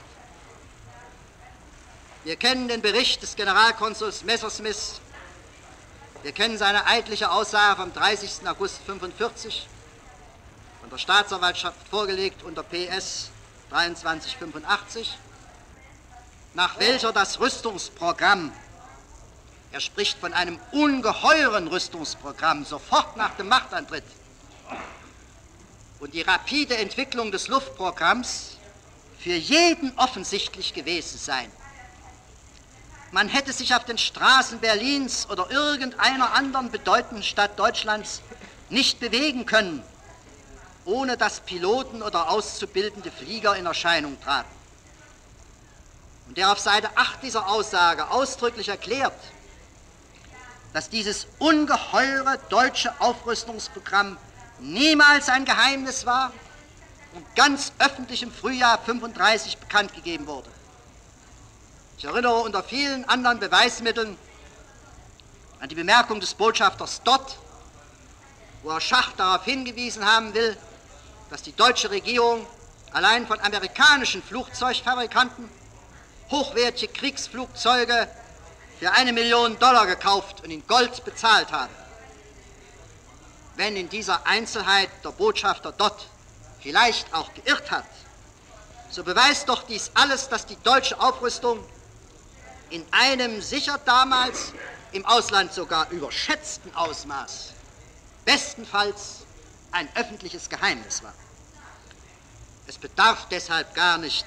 Wir kennen den Bericht des Generalkonsuls Messerschmitt. Wir kennen seine eidliche Aussage vom 30. August 1945, von der Staatsanwaltschaft vorgelegt unter PS 2385, nach welcher das Rüstungsprogramm, er spricht von einem ungeheuren Rüstungsprogramm, sofort nach dem Machtantritt, und die rapide Entwicklung des Luftprogramms für jeden offensichtlich gewesen seien. Man hätte sich auf den Straßen Berlins oder irgendeiner anderen bedeutenden Stadt Deutschlands nicht bewegen können, ohne dass Piloten oder auszubildende Flieger in Erscheinung traten. Und der auf Seite 8 dieser Aussage ausdrücklich erklärt, dass dieses ungeheure deutsche Aufrüstungsprogramm niemals ein Geheimnis war und ganz öffentlich im Frühjahr 1935 bekannt gegeben wurde. Ich erinnere unter vielen anderen Beweismitteln an die Bemerkung des Botschafters Dodd, wo er Schacht darauf hingewiesen haben will, dass die deutsche Regierung allein von amerikanischen Flugzeugfabrikanten hochwertige Kriegsflugzeuge für $1 Million gekauft und in Gold bezahlt habe. Wenn in dieser Einzelheit der Botschafter Dodd vielleicht auch geirrt hat, so beweist doch dies alles, dass die deutsche Aufrüstung in einem sicher damals im Ausland sogar überschätzten Ausmaß bestenfalls ein öffentliches Geheimnis war. Es bedarf deshalb gar nicht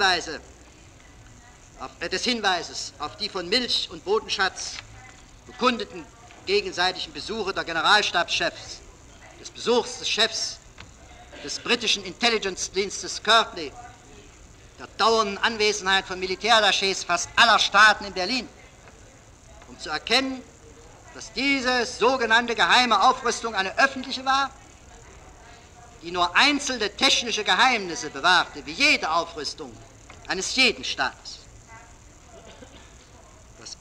des Hinweises auf die von Milch und Bodenschatz bekundeten gegenseitigen Besuche der Generalstabschefs, des Besuchs des Chefs des britischen Intelligence-Dienstes Courtney, der dauernden Anwesenheit von Militärattachés fast aller Staaten in Berlin, um zu erkennen, dass diese sogenannte geheime Aufrüstung eine öffentliche war, die nur einzelne technische Geheimnisse bewahrte, wie jede Aufrüstung eines jeden Staates.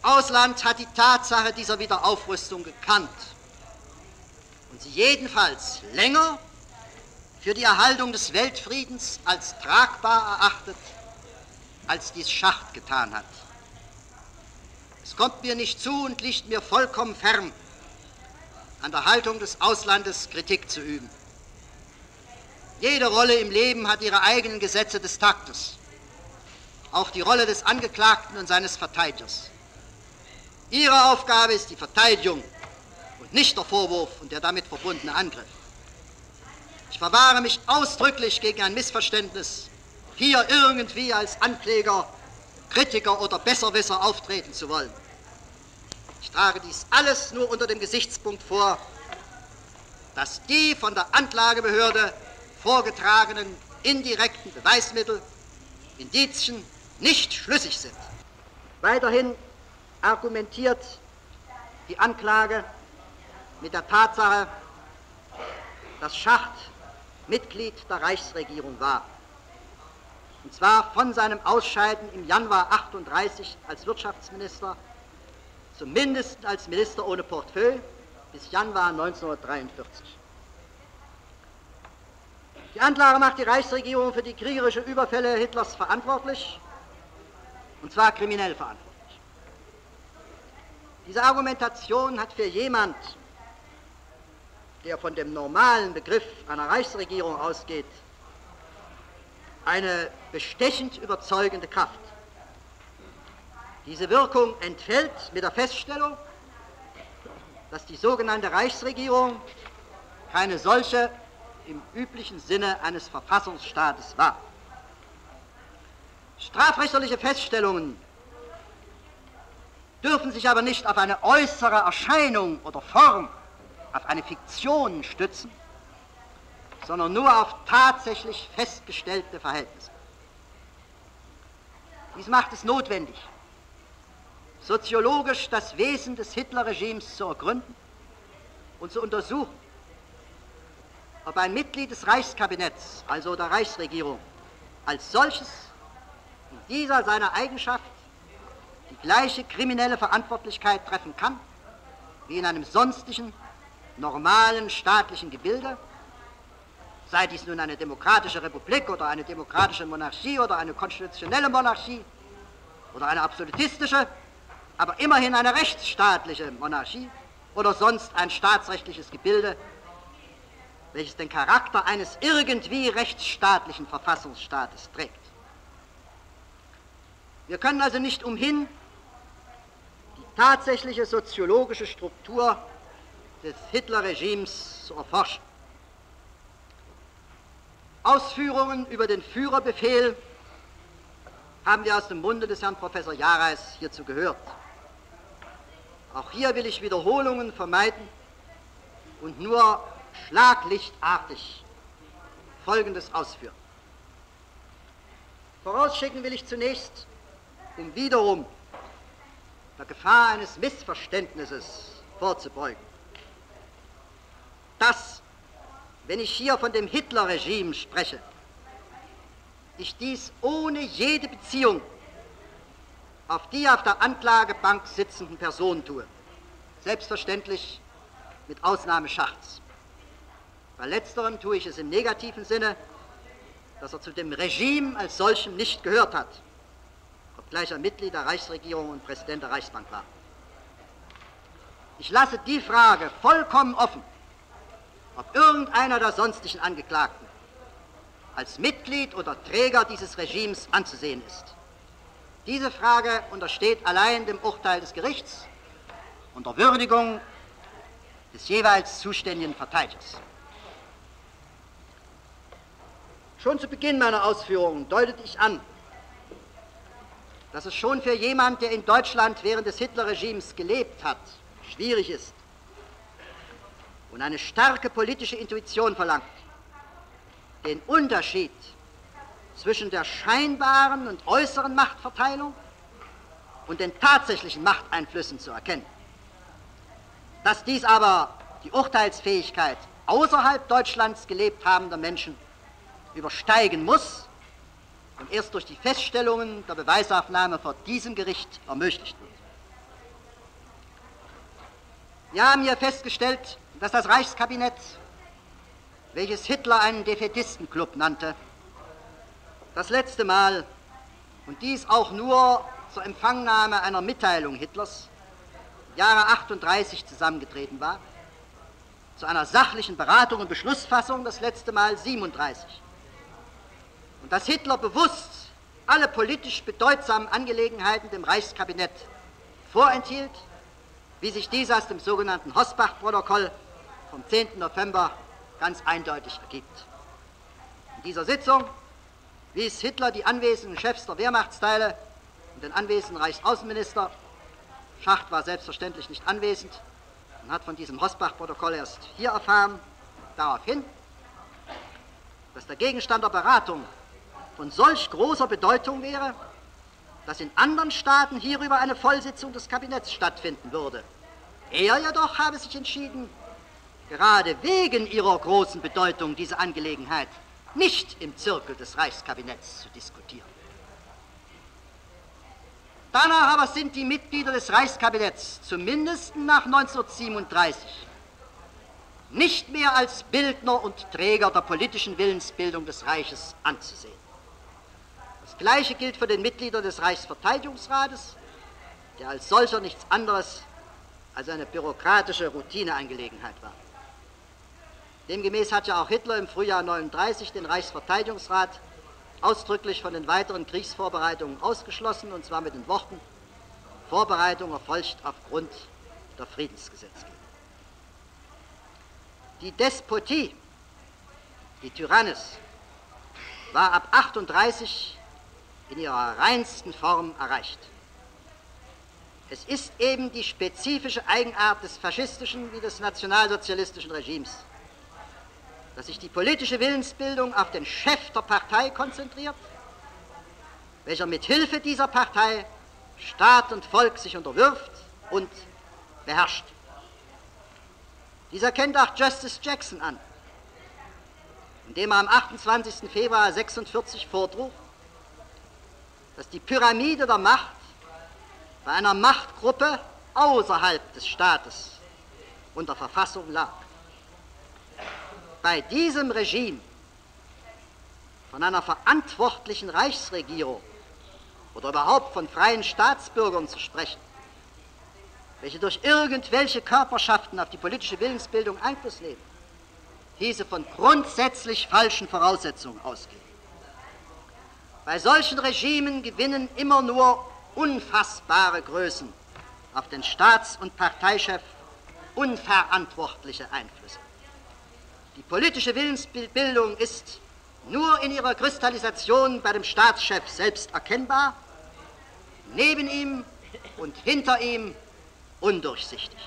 Ausland hat die Tatsache dieser Wiederaufrüstung gekannt und sie jedenfalls länger für die Erhaltung des Weltfriedens als tragbar erachtet, als dies Schacht getan hat. Es kommt mir nicht zu und liegt mir vollkommen fern, an der Haltung des Auslandes Kritik zu üben. Jede Rolle im Leben hat ihre eigenen Gesetze des Taktes, auch die Rolle des Angeklagten und seines Verteidigers. Ihre Aufgabe ist die Verteidigung und nicht der Vorwurf und der damit verbundene Angriff. Ich verwahre mich ausdrücklich gegen ein Missverständnis, hier irgendwie als Ankläger, Kritiker oder Besserwisser auftreten zu wollen. Ich trage dies alles nur unter dem Gesichtspunkt vor, dass die von der Anklagebehörde vorgetragenen indirekten Beweismittel, Indizien nicht schlüssig sind. Weiterhin argumentiert die Anklage mit der Tatsache, dass Schacht Mitglied der Reichsregierung war. Und zwar von seinem Ausscheiden im Januar 1938 als Wirtschaftsminister, zumindest als Minister ohne Portefeuille, bis Januar 1943. Die Anklage macht die Reichsregierung für die kriegerischen Überfälle Hitlers verantwortlich, und zwar kriminell verantwortlich. Diese Argumentation hat für jemand, der von dem normalen Begriff einer Reichsregierung ausgeht, eine bestechend überzeugende Kraft. Diese Wirkung entfällt mit der Feststellung, dass die sogenannte Reichsregierung keine solche im üblichen Sinne eines Verfassungsstaates war. Strafrechtliche Feststellungen dürfen sich aber nicht auf eine äußere Erscheinung oder Form, auf eine Fiktion stützen, sondern nur auf tatsächlich festgestellte Verhältnisse. Dies macht es notwendig, soziologisch das Wesen des Hitlerregimes zu ergründen und zu untersuchen, ob ein Mitglied des Reichskabinetts, also der Reichsregierung, als solches in dieser seiner Eigenschaft die gleiche kriminelle Verantwortlichkeit treffen kann, wie in einem sonstigen, normalen staatlichen Gebilde, sei dies nun eine demokratische Republik oder eine demokratische Monarchie oder eine konstitutionelle Monarchie oder eine absolutistische, aber immerhin eine rechtsstaatliche Monarchie oder sonst ein staatsrechtliches Gebilde, welches den Charakter eines irgendwie rechtsstaatlichen Verfassungsstaates trägt. Wir können also nicht umhin, die tatsächliche soziologische Struktur des Hitlerregimes zu erforschen. Ausführungen über den Führerbefehl haben wir aus dem Munde des Herrn Professor Jareis hierzu gehört. Auch hier will ich Wiederholungen vermeiden und nur schlaglichtartig Folgendes ausführen. Vorausschicken will ich zunächst, um wiederum der Gefahr eines Missverständnisses vorzubeugen, dass, wenn ich hier von dem Hitlerregime spreche, ich dies ohne jede Beziehung auf die auf der Anklagebank sitzenden Personen tue, selbstverständlich mit Ausnahme Schachts. Bei letzterem tue ich es im negativen Sinne, dass er zu dem Regime als solchem nicht gehört hat, obgleich er Mitglied der Reichsregierung und Präsident der Reichsbank war. Ich lasse die Frage vollkommen offen, ob irgendeiner der sonstigen Angeklagten als Mitglied oder Träger dieses Regimes anzusehen ist. Diese Frage untersteht allein dem Urteil des Gerichts unter Würdigung des jeweils zuständigen Verteidigers. Schon zu Beginn meiner Ausführungen deutete ich an, dass es schon für jemanden, der in Deutschland während des Hitlerregimes gelebt hat, schwierig ist und eine starke politische Intuition verlangt, den Unterschied zwischen der scheinbaren und äußeren Machtverteilung und den tatsächlichen Machteinflüssen zu erkennen. Dass dies aber die Urteilsfähigkeit außerhalb Deutschlands gelebt habender Menschen übersteigen muss und erst durch die Feststellungen der Beweisaufnahme vor diesem Gericht ermöglicht wird. Wir haben hier festgestellt, dass das Reichskabinett, welches Hitler einen Defaitistenclub nannte, das letzte Mal, und dies auch nur zur Empfangnahme einer Mitteilung Hitlers, im Jahre 38 zusammengetreten war, zu einer sachlichen Beratung und Beschlussfassung das letzte Mal 37. Und dass Hitler bewusst alle politisch bedeutsamen Angelegenheiten dem Reichskabinett vorenthielt, wie sich dies aus dem sogenannten Hossbach-Protokoll vom 10. November ganz eindeutig ergibt. In dieser Sitzung wies Hitler die anwesenden Chefs der Wehrmachtsteile und den anwesenden Reichsaußenminister, Schacht war selbstverständlich nicht anwesend und hat von diesem Hossbach-Protokoll erst hier erfahren, darauf hin, dass der Gegenstand der Beratung von solch großer Bedeutung wäre, dass in anderen Staaten hierüber eine Vollsitzung des Kabinetts stattfinden würde. Er jedoch habe sich entschieden, gerade wegen ihrer großen Bedeutung diese Angelegenheit nicht im Zirkel des Reichskabinetts zu diskutieren. Danach aber sind die Mitglieder des Reichskabinetts, zumindest nach 1937, nicht mehr als Bildner und Träger der politischen Willensbildung des Reiches anzusehen. Das Gleiche gilt für den Mitglieder des Reichsverteidigungsrates, der als solcher nichts anderes als eine bürokratische Routineangelegenheit war. Demgemäß hat ja auch Hitler im Frühjahr 1939 den Reichsverteidigungsrat ausdrücklich von den weiteren Kriegsvorbereitungen ausgeschlossen, und zwar mit den Worten: Vorbereitung erfolgt aufgrund der Friedensgesetzgebung. Die Despotie, die Tyrannis, war ab 1938 in ihrer reinsten Form erreicht. Es ist eben die spezifische Eigenart des faschistischen wie des nationalsozialistischen Regimes, dass sich die politische Willensbildung auf den Chef der Partei konzentriert, welcher mit Hilfe dieser Partei Staat und Volk sich unterwirft und beherrscht. Dies erkennt auch Justice Jackson an, indem er am 28. Februar 1946 vortrug, dass die Pyramide der Macht bei einer Machtgruppe außerhalb des Staates und der Verfassung lag. Bei diesem Regime von einer verantwortlichen Reichsregierung oder überhaupt von freien Staatsbürgern zu sprechen, welche durch irgendwelche Körperschaften auf die politische Willensbildung Einfluss nehmen, hieße von grundsätzlich falschen Voraussetzungen ausgehen. Bei solchen Regimen gewinnen immer nur unfassbare Größen auf den Staats- und Parteichef unverantwortliche Einflüsse. Die politische Willensbildung ist nur in ihrer Kristallisation bei dem Staatschef selbst erkennbar, neben ihm und hinter ihm undurchsichtig.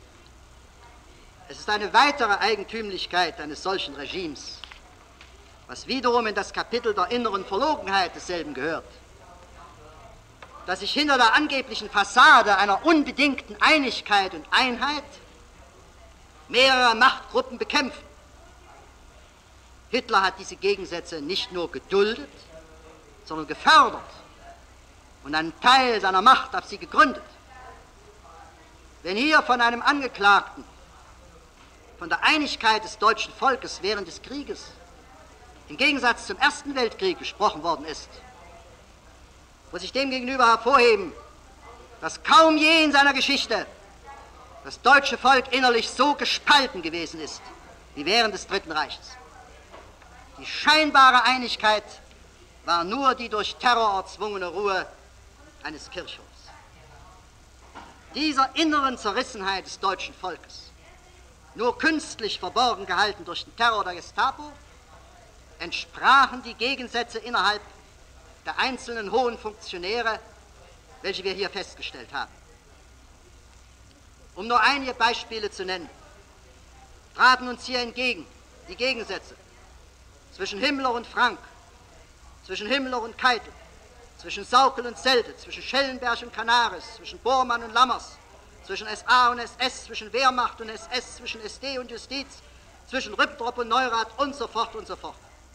Es ist eine weitere Eigentümlichkeit eines solchen Regimes, was wiederum in das Kapitel der inneren Verlogenheit desselben gehört, dass sich hinter der angeblichen Fassade einer unbedingten Einigkeit und Einheit mehrere Machtgruppen bekämpfen. Hitler hat diese Gegensätze nicht nur geduldet, sondern gefördert und einen Teil seiner Macht auf sie gegründet. Wenn hier von einem Angeklagten, von der Einigkeit des deutschen Volkes während des Krieges, im Gegensatz zum Ersten Weltkrieg gesprochen worden ist, muss ich demgegenüber hervorheben, dass kaum je in seiner Geschichte das deutsche Volk innerlich so gespalten gewesen ist wie während des Dritten Reiches. Die scheinbare Einigkeit war nur die durch Terror erzwungene Ruhe eines Kirchhofs. Dieser inneren Zerrissenheit des deutschen Volkes, nur künstlich verborgen gehalten durch den Terror der Gestapo, entsprachen die Gegensätze innerhalb der einzelnen hohen Funktionäre, welche wir hier festgestellt haben. Um nur einige Beispiele zu nennen, traten uns hier entgegen die Gegensätze zwischen Himmler und Frank, zwischen Himmler und Keitel, zwischen Sauckel und Seldte, zwischen Schellenberg und Canaris, zwischen Bormann und Lammers, zwischen SA und SS, zwischen Wehrmacht und SS, zwischen SD und Justiz, zwischen Ribbentrop und Neurath und so fort und so fort.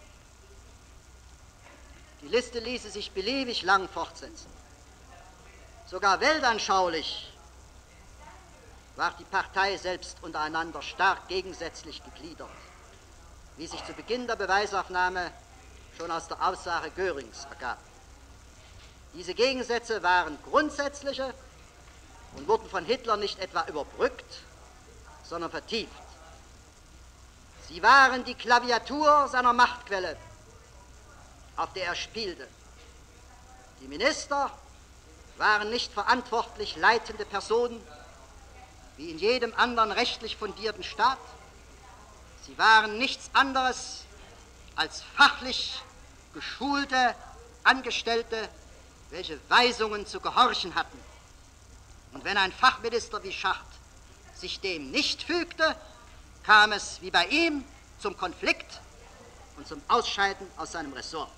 Die Liste ließe sich beliebig lang fortsetzen. Sogar weltanschaulich war die Partei selbst untereinander stark gegensätzlich gegliedert, wie sich zu Beginn der Beweisaufnahme schon aus der Aussage Görings ergab. Diese Gegensätze waren grundsätzliche und wurden von Hitler nicht etwa überbrückt, sondern vertieft. Sie waren die Klaviatur seiner Machtquelle, auf der er spielte. Die Minister waren nicht verantwortlich leitende Personen, wie in jedem anderen rechtlich fundierten Staat. Sie waren nichts anderes als fachlich geschulte Angestellte, welche Weisungen zu gehorchen hatten. Und wenn ein Fachminister wie Schacht sich dem nicht fügte, kam es wie bei ihm zum Konflikt und zum Ausscheiden aus seinem Ressort.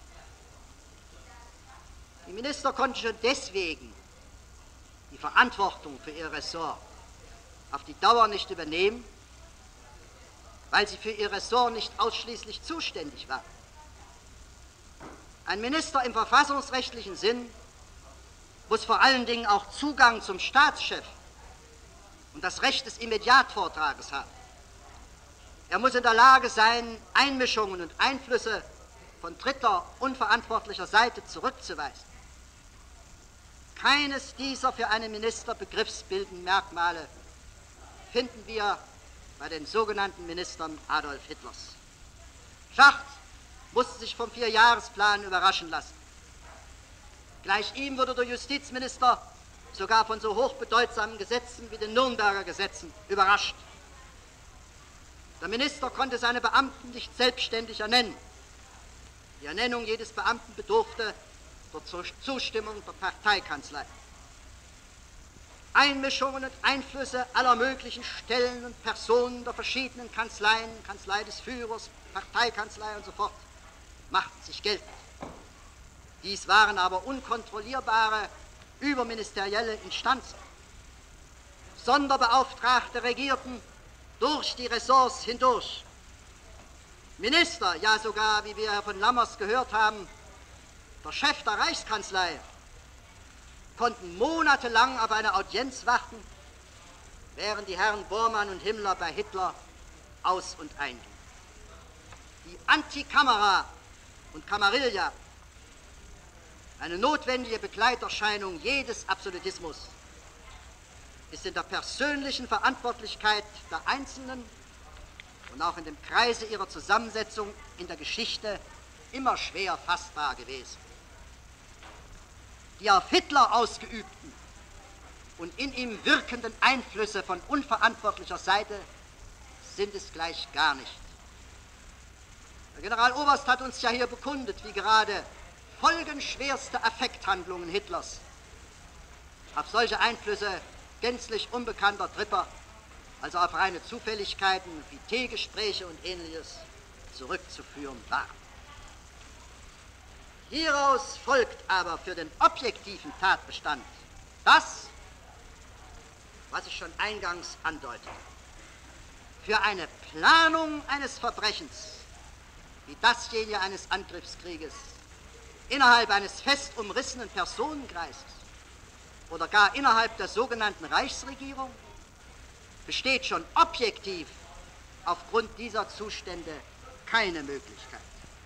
Die Minister konnten schon deswegen die Verantwortung für ihr Ressort auf die Dauer nicht übernehmen, weil sie für ihr Ressort nicht ausschließlich zuständig waren. Ein Minister im verfassungsrechtlichen Sinn muss vor allen Dingen auch Zugang zum Staatschef und das Recht des Immediatvortrages haben. Er muss in der Lage sein, Einmischungen und Einflüsse von dritter, unverantwortlicher Seite zurückzuweisen. Keines dieser für einen Minister begriffsbildenden Merkmale finden wir bei den sogenannten Ministern Adolf Hitlers. Schacht musste sich vom Vierjahresplan überraschen lassen. Gleich ihm wurde der Justizminister sogar von so hochbedeutsamen Gesetzen wie den Nürnberger Gesetzen überrascht. Der Minister konnte seine Beamten nicht selbstständig ernennen. Die Ernennung jedes Beamten bedurfte der Zustimmung der Parteikanzlei. Einmischungen und Einflüsse aller möglichen Stellen und Personen der verschiedenen Kanzleien, Kanzlei des Führers, Parteikanzlei und so fort, machten sich geltend. Dies waren aber unkontrollierbare, überministerielle Instanzen. Sonderbeauftragte regierten durch die Ressorts hindurch. Minister, ja sogar, wie wir von Lammers gehört haben, der Chef der Reichskanzlei, konnten monatelang auf eine Audienz warten, während die Herren Bormann und Himmler bei Hitler aus- und eingingen. Die Antikamera und Kamarilla, eine notwendige Begleiterscheinung jedes Absolutismus, ist in der persönlichen Verantwortlichkeit der Einzelnen und auch in dem Kreise ihrer Zusammensetzung in der Geschichte immer schwer fassbar gewesen. Die auf Hitler ausgeübten und in ihm wirkenden Einflüsse von unverantwortlicher Seite sind es gleich gar nicht. Der Generaloberst hat uns ja hier bekundet, wie gerade folgenschwerste Affekthandlungen Hitlers auf solche Einflüsse gänzlich unbekannter Dritter, also auf reine Zufälligkeiten wie Teegespräche und Ähnliches, zurückzuführen waren. Hieraus folgt aber für den objektiven Tatbestand das, was ich schon eingangs andeutete. Für eine Planung eines Verbrechens, wie dasjenige eines Angriffskrieges, innerhalb eines fest umrissenen Personenkreises oder gar innerhalb der sogenannten Reichsregierung, besteht schon objektiv aufgrund dieser Zustände keine Möglichkeit.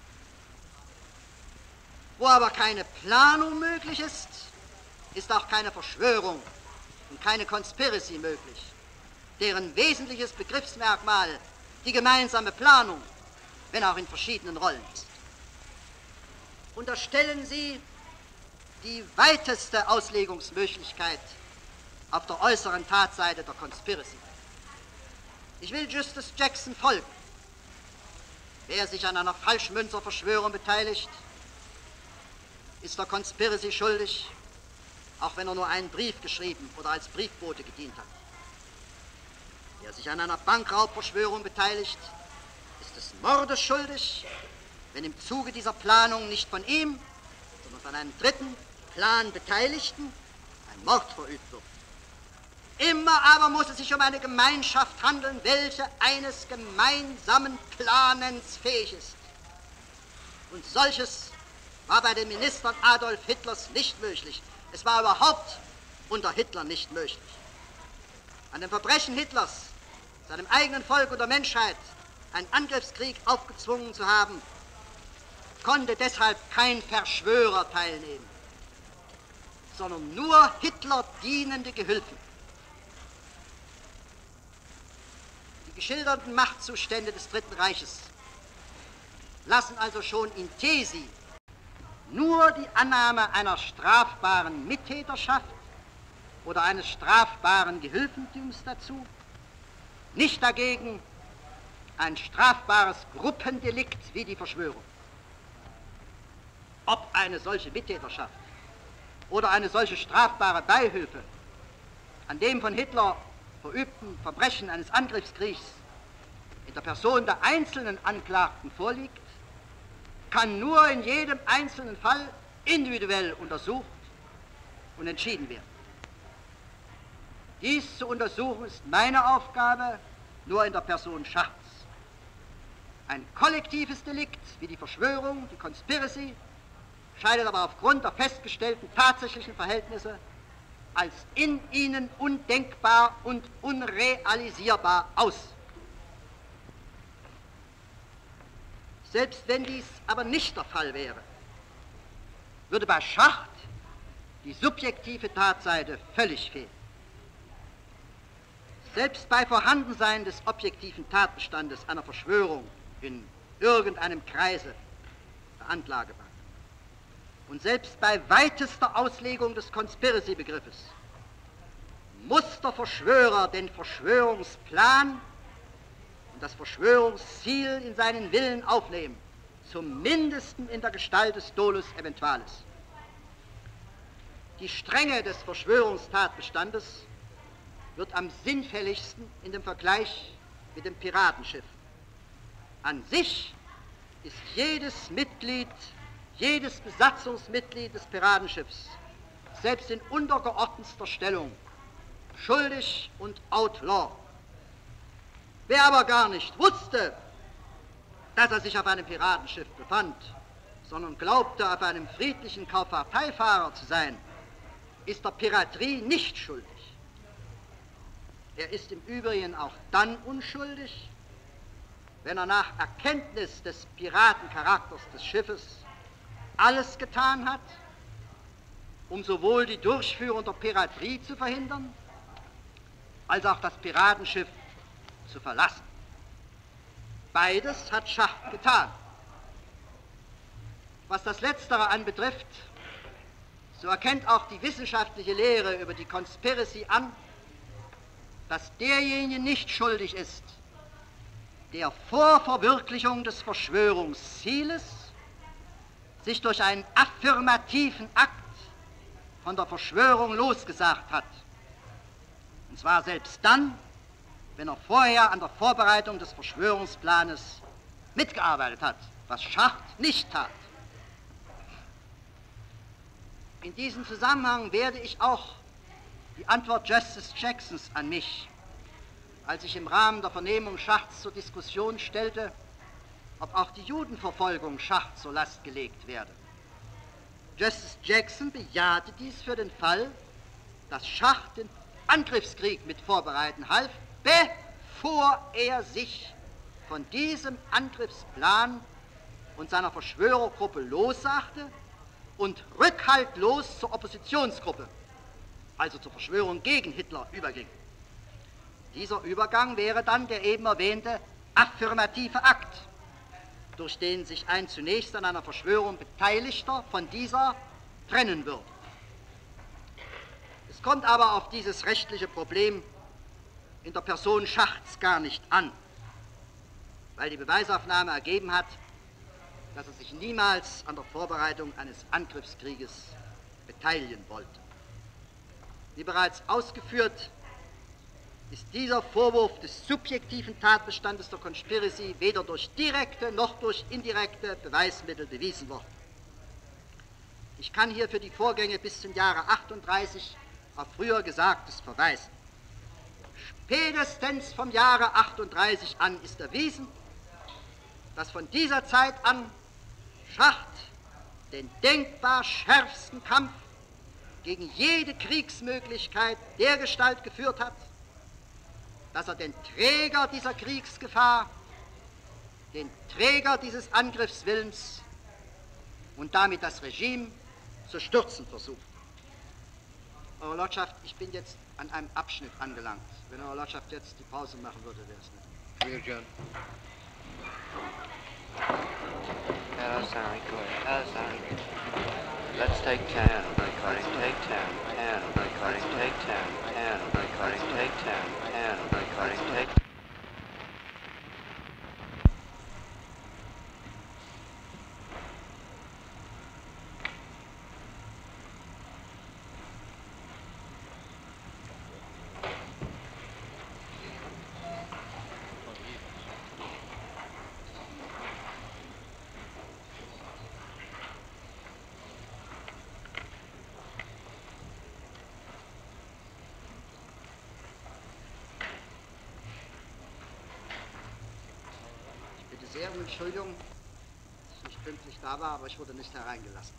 Wo aber keine Planung möglich ist, ist auch keine Verschwörung und keine Conspiracy möglich, deren wesentliches Begriffsmerkmal die gemeinsame Planung, wenn auch in verschiedenen Rollen ist. Unterstellen Sie die weiteste Auslegungsmöglichkeit auf der äußeren Tatseite der Conspiracy. Ich will Justus Jackson folgen. Wer sich an einer Falschmünzerverschwörung beteiligt, ist der Conspiracy schuldig, auch wenn er nur einen Brief geschrieben oder als Briefbote gedient hat. Wer sich an einer Bankraubverschwörung beteiligt, ist des Mordes schuldig, wenn im Zuge dieser Planung nicht von ihm, sondern von einem dritten Planbeteiligten ein Mord verübt wird. Immer aber muss es sich um eine Gemeinschaft handeln, welche eines gemeinsamen Planens fähig ist. Und solches war bei den Ministern Adolf Hitlers nicht möglich. Es war überhaupt unter Hitler nicht möglich. an dem Verbrechen Hitlers, seinem eigenen Volk und der Menschheit einen Angriffskrieg aufgezwungen zu haben, konnte deshalb kein Verschwörer teilnehmen, sondern nur Hitler dienende Gehilfen. Die geschilderten Machtzustände des Dritten Reiches lassen also schon in Thesi nur die Annahme einer strafbaren Mittäterschaft oder eines strafbaren Gehilfentums dazu, nicht dagegen ein strafbares Gruppendelikt wie die Verschwörung. Ob eine solche Mittäterschaft oder eine solche strafbare Beihilfe an dem von Hitler verübten Verbrechen eines Angriffskriegs in der Person der einzelnen Anklagten vorliegt, kann nur in jedem einzelnen Fall individuell untersucht und entschieden werden. Dies zu untersuchen ist meine Aufgabe nur in der Person Schachts. Ein kollektives Delikt wie die Verschwörung, die Conspiracy, scheidet aber aufgrund der festgestellten tatsächlichen Verhältnisse als in ihnen undenkbar und unrealisierbar aus. Selbst wenn dies aber nicht der Fall wäre, würde bei Schacht die subjektive Tatseite völlig fehlen. Selbst bei Vorhandensein des objektiven Tatbestandes einer Verschwörung in irgendeinem Kreise der Anklagebank und selbst bei weitester Auslegung des Conspiracy-Begriffes muss der Verschwörer den Verschwörungsplan und das Verschwörungsziel in seinen Willen aufnehmen, zumindest in der Gestalt des Dolus Eventualis. Die Strenge des Verschwörungstatbestandes wird am sinnfälligsten in dem Vergleich mit dem Piratenschiff. An sich ist jedes Mitglied, jedes Besatzungsmitglied des Piratenschiffs, selbst in untergeordnetster Stellung, schuldig und outlaw. Wer aber gar nicht wusste, dass er sich auf einem Piratenschiff befand, sondern glaubte, auf einem friedlichen Kauffahrteifahrer zu sein, ist der Piraterie nicht schuldig. Er ist im Übrigen auch dann unschuldig, wenn er nach Erkenntnis des Piratencharakters des Schiffes alles getan hat, um sowohl die Durchführung der Piraterie zu verhindern, als auch das Piratenschiff zu verlassen. Beides hat Schacht getan. Was das Letztere anbetrifft, so erkennt auch die wissenschaftliche Lehre über die Conspiracy an, dass derjenige nicht schuldig ist, der vor Verwirklichung des Verschwörungszieles sich durch einen affirmativen Akt von der Verschwörung losgesagt hat. Und zwar selbst dann, wenn er vorher an der Vorbereitung des Verschwörungsplanes mitgearbeitet hat, was Schacht nicht tat. In diesem Zusammenhang werde ich auch die Antwort Justice Jacksons an mich, als ich im Rahmen der Vernehmung Schachts zur Diskussion stellte, ob auch die Judenverfolgung Schacht zur Last gelegt werde. Justice Jackson bejahte dies für den Fall, dass Schacht den Angriffskrieg mit vorbereiten half, bevor er sich von diesem Angriffsplan und seiner Verschwörergruppe lossagte und rückhaltlos zur Oppositionsgruppe, also zur Verschwörung gegen Hitler, überging. Dieser Übergang wäre dann der eben erwähnte affirmative Akt, durch den sich ein zunächst an einer Verschwörung Beteiligter von dieser trennen würde. Es kommt aber auf dieses rechtliche Problem in der Person Schachts gar nicht an, weil die Beweisaufnahme ergeben hat, dass er sich niemals an der Vorbereitung eines Angriffskrieges beteiligen wollte. Wie bereits ausgeführt, ist dieser Vorwurf des subjektiven Tatbestandes der Conspiracy weder durch direkte noch durch indirekte Beweismittel bewiesen worden. Ich kann hier für die Vorgänge bis zum Jahre 38 auf früher Gesagtes verweisen. Spätestens vom Jahre 38 an ist erwiesen, dass von dieser Zeit an Schacht den denkbar schärfsten Kampf gegen jede Kriegsmöglichkeit dergestalt geführt hat, dass er den Träger dieser Kriegsgefahr, den Träger dieses Angriffswillens und damit das Regime zu stürzen versucht. Eure Lordschaft, ich bin jetzt an einem Abschnitt angelangt. Wenn Eure Lordschaft jetzt die Pause machen würde, wäre es nett. Real John. Hello, Sally, hello, Sally. Let's take 10, recording, take 10, 10, recording, take 10, 10, recording, take 10, 10, recording, take 10. Sehr um Entschuldigung, dass ich nicht pünktlich da war, aber ich wurde nicht hereingelassen.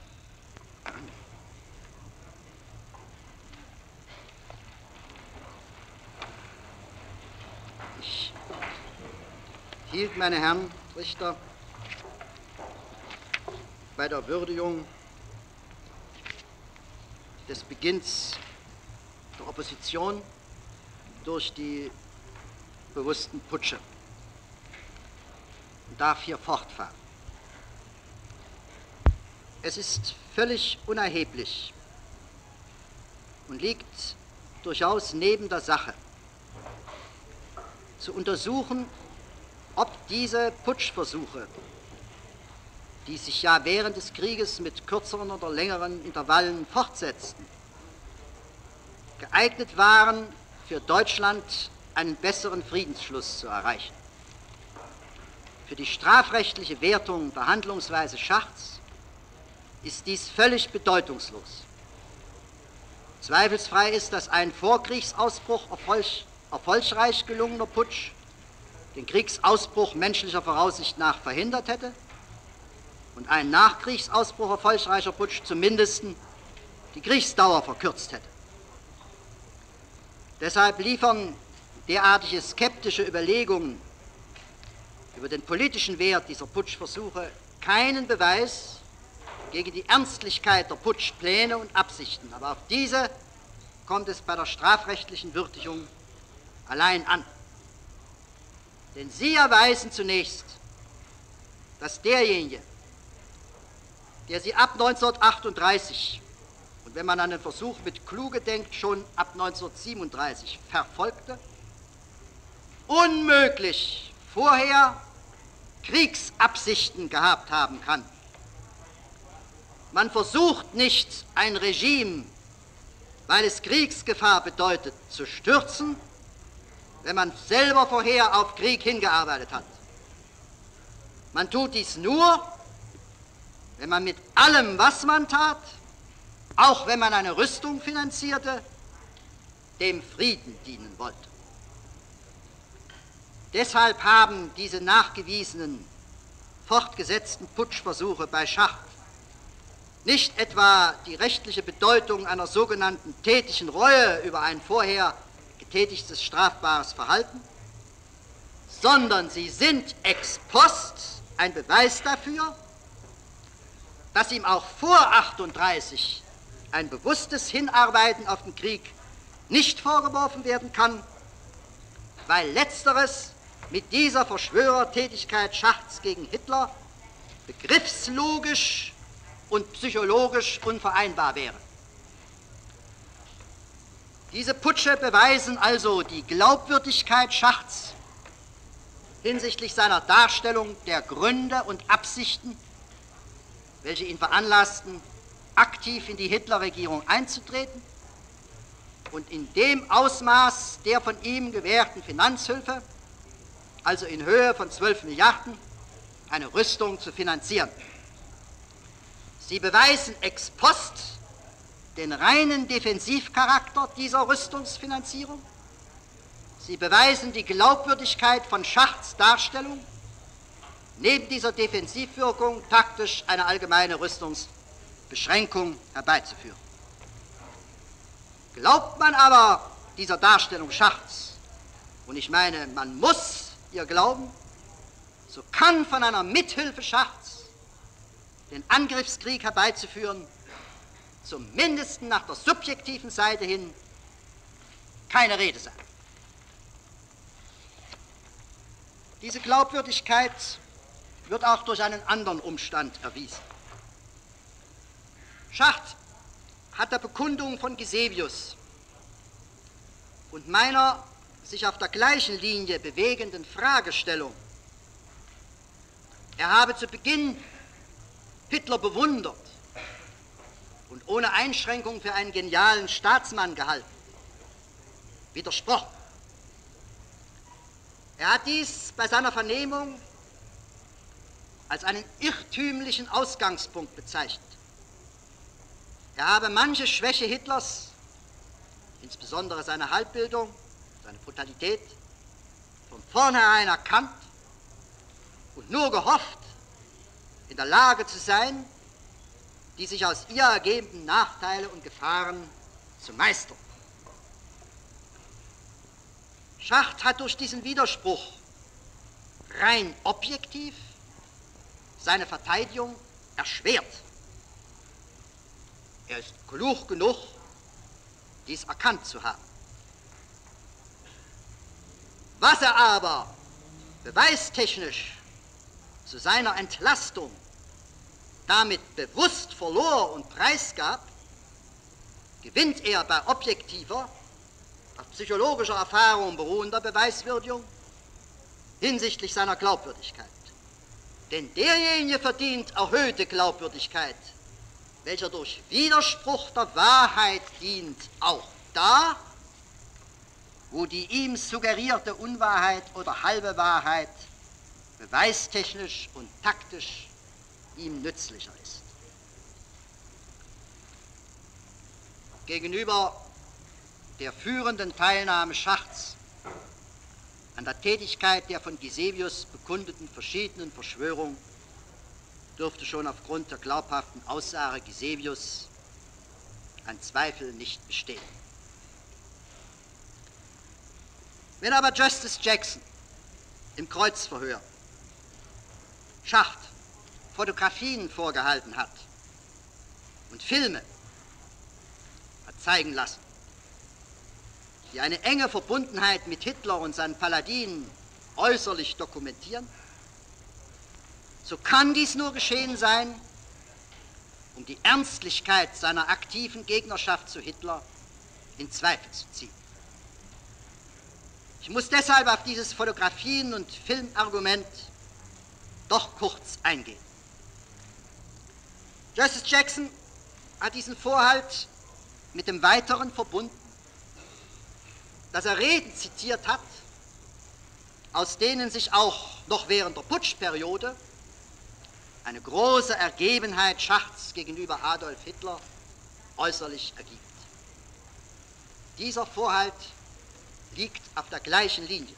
Ich hielt, meine Herren Richter, bei der Würdigung des Beginns der Opposition durch die bewussten Putsche und darf hier fortfahren. Es ist völlig unerheblich und liegt durchaus neben der Sache, zu untersuchen, ob diese Putschversuche, die sich ja während des Krieges mit kürzeren oder längeren Intervallen fortsetzten, geeignet waren, für Deutschland einen besseren Friedensschluss zu erreichen. Für die strafrechtliche Wertung der Handlungsweise Schachts ist dies völlig bedeutungslos. Zweifelsfrei ist, dass ein vor Kriegsausbruch erfolgreich gelungener Putsch den Kriegsausbruch menschlicher Voraussicht nach verhindert hätte und ein nach Kriegsausbruch erfolgreicher Putsch zumindest die Kriegsdauer verkürzt hätte. Deshalb liefern derartige skeptische Überlegungen über den politischen Wert dieser Putschversuche keinen Beweis gegen die Ernstlichkeit der Putschpläne und Absichten. Aber auf diese kommt es bei der strafrechtlichen Würdigung allein an. Denn sie erweisen zunächst, dass derjenige, der sie ab 1938 und wenn man an den Versuch mit Kluge denkt, schon ab 1937 verfolgte, unmöglich vorher Kriegsabsichten gehabt haben kann. Man versucht nicht, ein Regime, weil es Kriegsgefahr bedeutet, zu stürzen, wenn man selber vorher auf Krieg hingearbeitet hat. Man tut dies nur, wenn man mit allem, was man tat, auch wenn man eine Rüstung finanzierte, dem Frieden dienen wollte. Deshalb haben diese nachgewiesenen, fortgesetzten Putschversuche bei Schacht nicht etwa die rechtliche Bedeutung einer sogenannten tätigen Reue über ein vorher getätigtes strafbares Verhalten, sondern sie sind ex post ein Beweis dafür, dass ihm auch vor 38 ein bewusstes Hinarbeiten auf den Krieg nicht vorgeworfen werden kann, weil letzteres mit dieser Verschwörertätigkeit Schachts gegen Hitler begriffslogisch und psychologisch unvereinbar wäre. Diese Putsche beweisen also die Glaubwürdigkeit Schachts hinsichtlich seiner Darstellung der Gründe und Absichten, welche ihn veranlassten, aktiv in die Hitlerregierung einzutreten und in dem Ausmaß der von ihm gewährten Finanzhilfe, also in Höhe von 12 Milliarden, eine Rüstung zu finanzieren. Sie beweisen ex post den reinen Defensivcharakter dieser Rüstungsfinanzierung. Sie beweisen die Glaubwürdigkeit von Schachts Darstellung, neben dieser Defensivwirkung taktisch eine allgemeine Rüstungsbeschränkung herbeizuführen. Glaubt man aber dieser Darstellung Schachts und ich meine, man muss ihr glauben, so kann von einer Mithilfe Schachts, den Angriffskrieg herbeizuführen, zumindest nach der subjektiven Seite hin, keine Rede sein. Diese Glaubwürdigkeit wird auch durch einen anderen Umstand erwiesen. Schacht hat der Bekundung von Gisevius und meiner sich auf der gleichen Linie bewegenden Fragestellung, er habe zu Beginn Hitler bewundert und ohne Einschränkung für einen genialen Staatsmann gehalten, widersprochen. Er hat dies bei seiner Vernehmung als einen irrtümlichen Ausgangspunkt bezeichnet. Er habe manche Schwäche Hitlers, insbesondere seine Halbbildung, seine Brutalität, von vornherein erkannt und nur gehofft, in der Lage zu sein, die sich aus ihr ergebenden Nachteile und Gefahren zu meistern. Schacht hat durch diesen Widerspruch rein objektiv seine Verteidigung erschwert. Er ist klug genug, dies erkannt zu haben. Was er aber beweistechnisch zu seiner Entlastung damit bewusst verlor und preisgab, gewinnt er bei objektiver, auf psychologischer Erfahrung beruhender Beweiswürdigung hinsichtlich seiner Glaubwürdigkeit. Denn derjenige verdient erhöhte Glaubwürdigkeit, welcher durch Widerspruch der Wahrheit dient, auch da, wo die ihm suggerierte Unwahrheit oder halbe Wahrheit beweistechnisch und taktisch ihm nützlicher ist. Gegenüber der führenden Teilnahme Schachts an der Tätigkeit der von Gisevius bekundeten verschiedenen Verschwörung dürfte schon aufgrund der glaubhaften Aussage Gisevius ein Zweifel nicht bestehen. Wenn aber Justice Jackson im Kreuzverhör Schacht Fotografien vorgehalten hat und Filme hat zeigen lassen, die eine enge Verbundenheit mit Hitler und seinen Paladinen äußerlich dokumentieren, so kann dies nur geschehen sein, um die Ernstlichkeit seiner aktiven Gegnerschaft zu Hitler in Zweifel zu ziehen. Ich muss deshalb auf dieses Fotografien- und Filmargument doch kurz eingehen. Justice Jackson hat diesen Vorhalt mit dem Weiteren verbunden, dass er Reden zitiert hat, aus denen sich auch noch während der Putschperiode eine große Ergebenheit Schachts gegenüber Adolf Hitler äußerlich ergibt. Dieser Vorhalt liegt auf der gleichen Linie.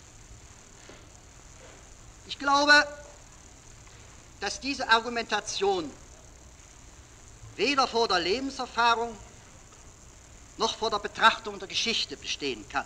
Ich glaube, dass diese Argumentation weder vor der Lebenserfahrung noch vor der Betrachtung der Geschichte bestehen kann.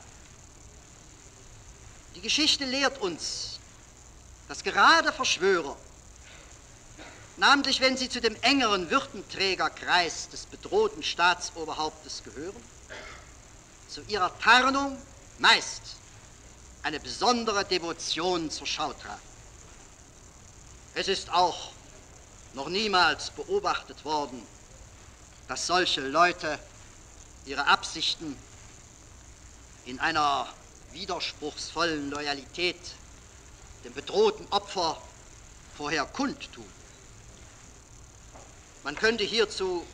Die Geschichte lehrt uns, dass gerade Verschwörer, namentlich wenn sie zu dem engeren Würdenträgerkreis des bedrohten Staatsoberhauptes gehören, zu ihrer Tarnung meist eine besondere Devotion zur Schau tragen. Es ist auch noch niemals beobachtet worden, dass solche Leute ihre Absichten in einer widerspruchsvollen Loyalität dem bedrohten Opfer vorher kundtun. Man könnte hierzu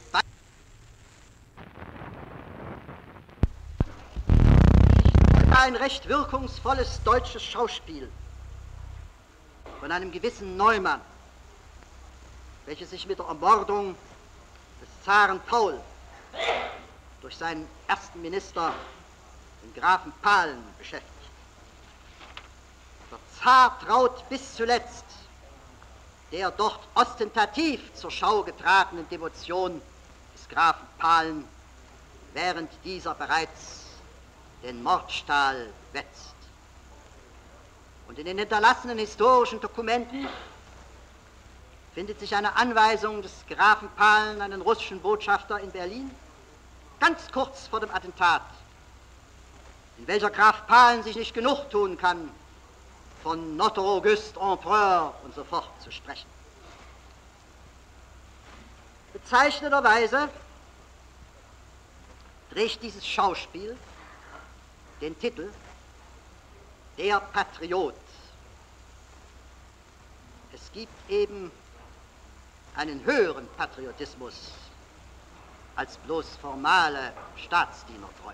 ein recht wirkungsvolles deutsches Schauspiel von einem gewissen Neumann, welches sich mit der Ermordung des Zaren Paul durch seinen ersten Minister, den Grafen Pahlen, beschäftigt. Der Zar traut bis zuletzt der dort ostentativ zur Schau getragenen Devotion des Grafen Pahlen, während dieser bereits den Mordstahl wetzt. Und in den hinterlassenen historischen Dokumenten findet sich eine Anweisung des Grafen Pahlen an den russischen Botschafter in Berlin, ganz kurz vor dem Attentat, in welcher Graf Pahlen sich nicht genug tun kann, von Notre Auguste Empereur und so fort zu sprechen. Bezeichnenderweise trägt dieses Schauspiel den Titel Der Patriot. Es gibt eben einen höheren Patriotismus als bloß formale Staatsdienertreue.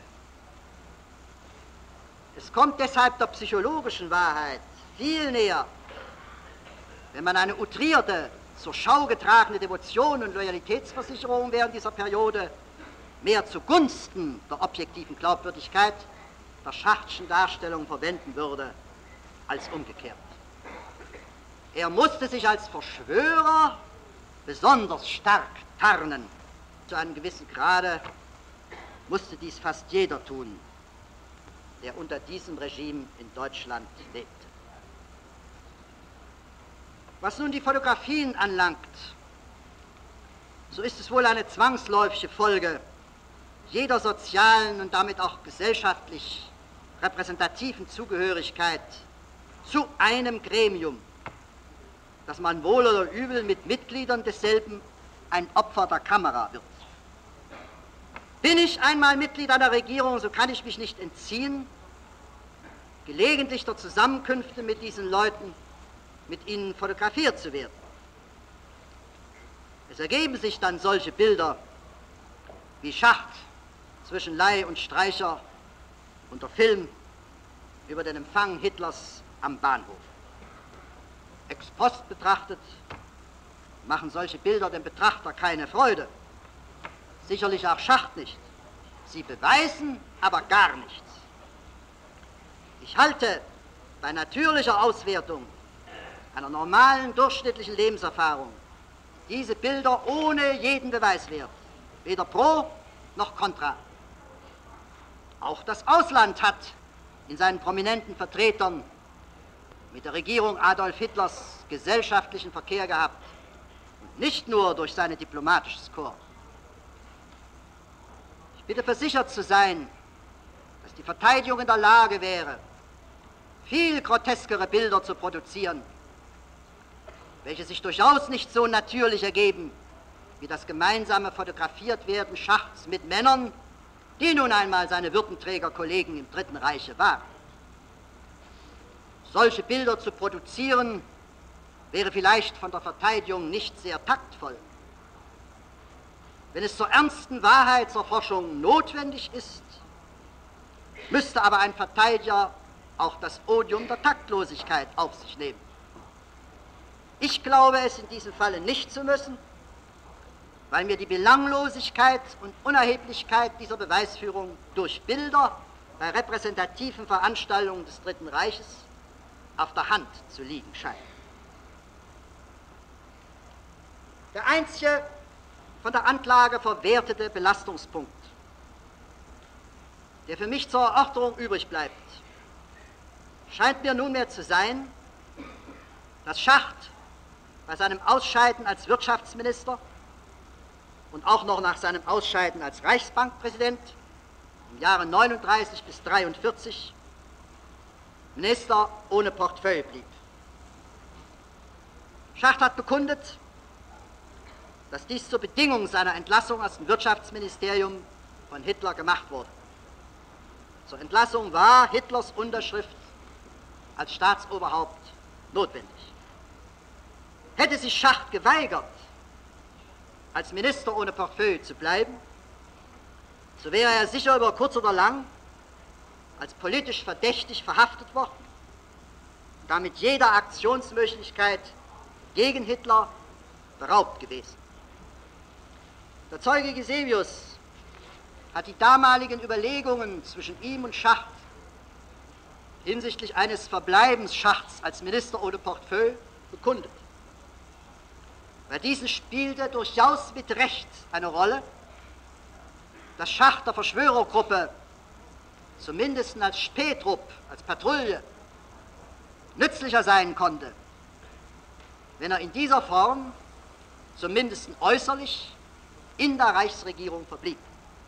Es kommt deshalb der psychologischen Wahrheit viel näher, wenn man eine outrierte, zur Schau getragene Devotion und Loyalitätsversicherung während dieser Periode mehr zugunsten der objektiven Glaubwürdigkeit der Schachtschen Darstellung verwenden würde, als umgekehrt. Er musste sich als Verschwörer besonders stark tarnen. Zu einem gewissen Grade musste dies fast jeder tun, der unter diesem Regime in Deutschland lebte. Was nun die Fotografien anlangt, so ist es wohl eine zwangsläufige Folge jeder sozialen und damit auch gesellschaftlich repräsentativen Zugehörigkeit zu einem Gremium, dass man wohl oder übel mit Mitgliedern desselben ein Opfer der Kamera wird. Bin ich einmal Mitglied einer Regierung, so kann ich mich nicht entziehen, gelegentlich der Zusammenkünfte mit diesen Leuten, mit ihnen fotografiert zu werden. Es ergeben sich dann solche Bilder wie Schacht zwischen Ley und Streicher und der Film über den Empfang Hitlers am Bahnhof. Ex post betrachtet machen solche Bilder dem Betrachter keine Freude. Sicherlich auch Schacht nicht. Sie beweisen aber gar nichts. Ich halte bei natürlicher Auswertung einer normalen, durchschnittlichen Lebenserfahrung diese Bilder ohne jeden Beweiswert, weder pro noch contra. Auch das Ausland hat in seinen prominenten Vertretern mit der Regierung Adolf Hitlers gesellschaftlichen Verkehr gehabt und nicht nur durch seine diplomatisches Korps. Ich bitte versichert zu sein, dass die Verteidigung in der Lage wäre, viel groteskere Bilder zu produzieren, welche sich durchaus nicht so natürlich ergeben, wie das gemeinsame Fotografiertwerden Schachts mit Männern, die nun einmal seine Würdenträgerkollegen im Dritten Reiche waren. Solche Bilder zu produzieren, wäre vielleicht von der Verteidigung nicht sehr taktvoll. Wenn es zur ernsten Wahrheitserforschung notwendig ist, müsste aber ein Verteidiger auch das Odium der Taktlosigkeit auf sich nehmen. Ich glaube es in diesem Falle nicht zu müssen, weil mir die Belanglosigkeit und Unerheblichkeit dieser Beweisführung durch Bilder bei repräsentativen Veranstaltungen des Dritten Reiches auf der Hand zu liegen scheint. Der einzige von der Anklage verwertete Belastungspunkt, der für mich zur Erörterung übrig bleibt, scheint mir nunmehr zu sein, dass Schacht bei seinem Ausscheiden als Wirtschaftsminister und auch noch nach seinem Ausscheiden als Reichsbankpräsident im Jahre 39 bis 43 Minister ohne Portefeuille blieb. Schacht hat bekundet, dass dies zur Bedingung seiner Entlassung aus dem Wirtschaftsministerium von Hitler gemacht wurde. Zur Entlassung war Hitlers Unterschrift als Staatsoberhaupt notwendig. Hätte sich Schacht geweigert, als Minister ohne Portefeuille zu bleiben, so wäre er sicher über kurz oder lang als politisch verdächtig verhaftet worden und damit jeder Aktionsmöglichkeit gegen Hitler beraubt gewesen. Der Zeuge Gisevius hat die damaligen Überlegungen zwischen ihm und Schacht hinsichtlich eines Verbleibens Schachts als Minister ohne Portefeuille bekundet. Bei diesen spielte durchaus mit Recht eine Rolle, dass Schacht der Verschwörergruppe zumindest als Spähtrupp, als Patrouille, nützlicher sein konnte, wenn er in dieser Form, zumindest äußerlich, in der Reichsregierung verblieb.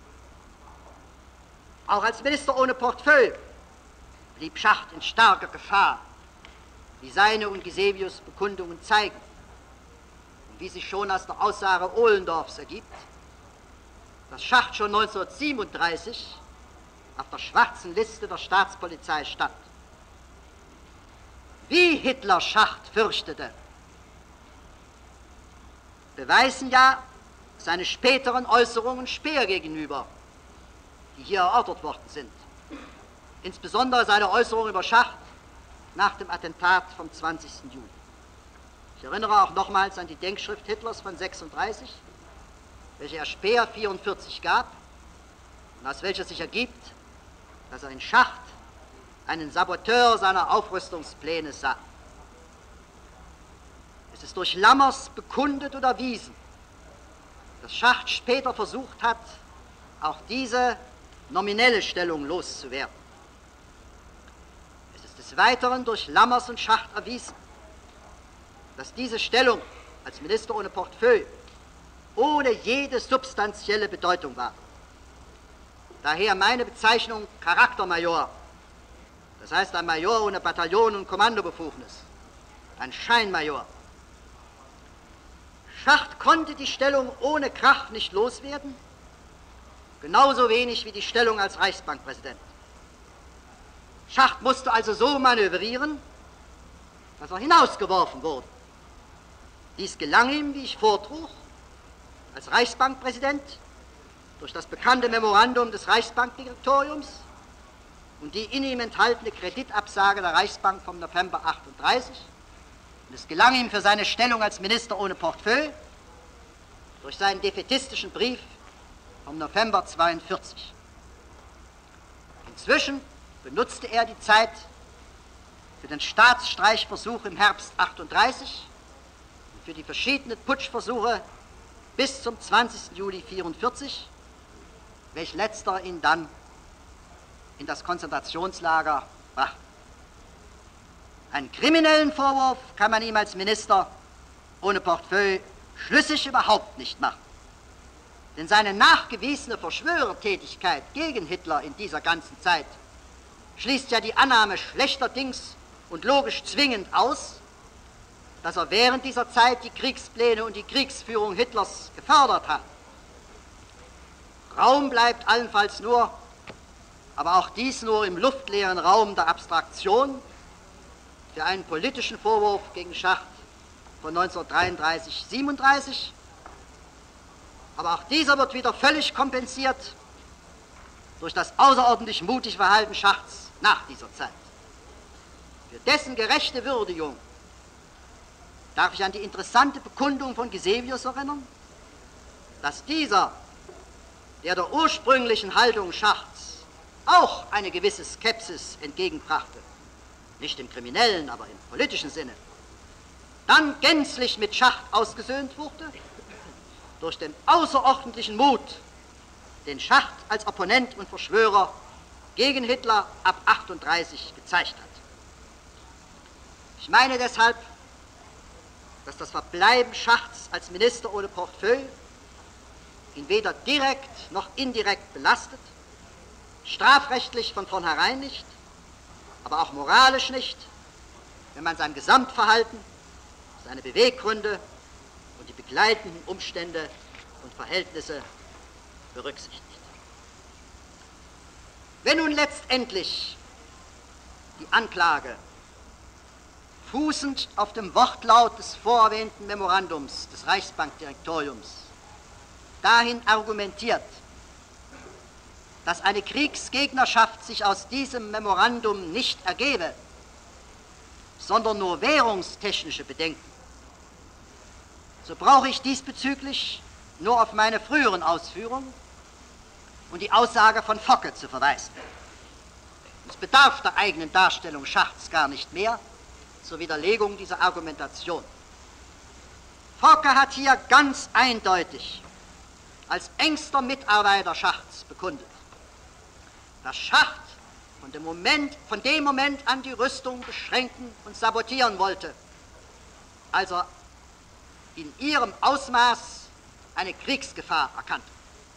Auch als Minister ohne Portefeuille blieb Schacht in starker Gefahr, wie seine und Gisevius' Bekundungen zeigen und wie sich schon aus der Aussage Ohlendorfs ergibt, dass Schacht schon 1937 auf der schwarzen Liste der Staatspolizei stand. Wie Hitler Schacht fürchtete, beweisen ja seine späteren Äußerungen Speer gegenüber, die hier erörtert worden sind. Insbesondere seine Äußerungen über Schacht nach dem Attentat vom 20. Juli. Ich erinnere auch nochmals an die Denkschrift Hitlers von 1936, welche er Speer 1944 gab und aus welcher sich ergibt, dass er in Schacht einen Saboteur seiner Aufrüstungspläne sah. Es ist durch Lammers bekundet und erwiesen, dass Schacht später versucht hat, auch diese nominelle Stellung loszuwerden. Es ist des Weiteren durch Lammers und Schacht erwiesen, dass diese Stellung als Minister ohne Portefeuille ohne jede substanzielle Bedeutung war. Daher meine Bezeichnung Charaktermajor, das heißt ein Major ohne Bataillon und Kommandobefugnis, ein Scheinmajor. Schacht konnte die Stellung ohne Krach nicht loswerden, genauso wenig wie die Stellung als Reichsbankpräsident. Schacht musste also so manövrieren, dass er hinausgeworfen wurde. Dies gelang ihm, wie ich vortrug, als Reichsbankpräsident durch das bekannte Memorandum des Reichsbankdirektoriums und die in ihm enthaltene Kreditabsage der Reichsbank vom November 1938. Und es gelang ihm für seine Stellung als Minister ohne Portefeuille durch seinen defaitistischen Brief vom November 1942. Inzwischen benutzte er die Zeit für den Staatsstreichversuch im Herbst 1938 und für die verschiedenen Putschversuche bis zum 20. Juli 1944, welch letzter ihn dann in das Konzentrationslager brachte. Einen kriminellen Vorwurf kann man ihm als Minister ohne Portefeuille schlüssig überhaupt nicht machen. Denn seine nachgewiesene Verschwörertätigkeit gegen Hitler in dieser ganzen Zeit schließt ja die Annahme schlechterdings und logisch zwingend aus, dass er während dieser Zeit die Kriegspläne und die Kriegsführung Hitlers gefördert hat. Raum bleibt allenfalls nur, aber auch dies nur im luftleeren Raum der Abstraktion, für einen politischen Vorwurf gegen Schacht von 1933/37, aber auch dieser wird wieder völlig kompensiert durch das außerordentlich mutige Verhalten Schachts nach dieser Zeit. Für dessen gerechte Würdigung darf ich an die interessante Bekundung von Gisevius erinnern, dass dieser, der ursprünglichen Haltung Schachts auch eine gewisse Skepsis entgegenbrachte, nicht im kriminellen, aber im politischen Sinne, dann gänzlich mit Schacht ausgesöhnt wurde, durch den außerordentlichen Mut, den Schacht als Opponent und Verschwörer gegen Hitler ab 1938 gezeigt hat. Ich meine deshalb, dass das Verbleiben Schachts als Minister ohne Portefeuille ihn weder direkt noch indirekt belastet, strafrechtlich von vornherein nicht, aber auch moralisch nicht, wenn man sein Gesamtverhalten, seine Beweggründe und die begleitenden Umstände und Verhältnisse berücksichtigt. Wenn nun letztendlich die Anklage, fußend auf dem Wortlaut des vorerwähnten Memorandums des Reichsbankdirektoriums, dahin argumentiert, dass eine Kriegsgegnerschaft sich aus diesem Memorandum nicht ergebe, sondern nur währungstechnische Bedenken, so brauche ich diesbezüglich nur auf meine früheren Ausführungen und die Aussage von Focke zu verweisen. Es bedarf der eigenen Darstellung Schachts gar nicht mehr zur Widerlegung dieser Argumentation. Focke hat hier ganz eindeutig als engster Mitarbeiter Schachts bekundet, dass Schacht von dem Moment an die Rüstung beschränken und sabotieren wollte, als er in ihrem Ausmaß eine Kriegsgefahr erkannte.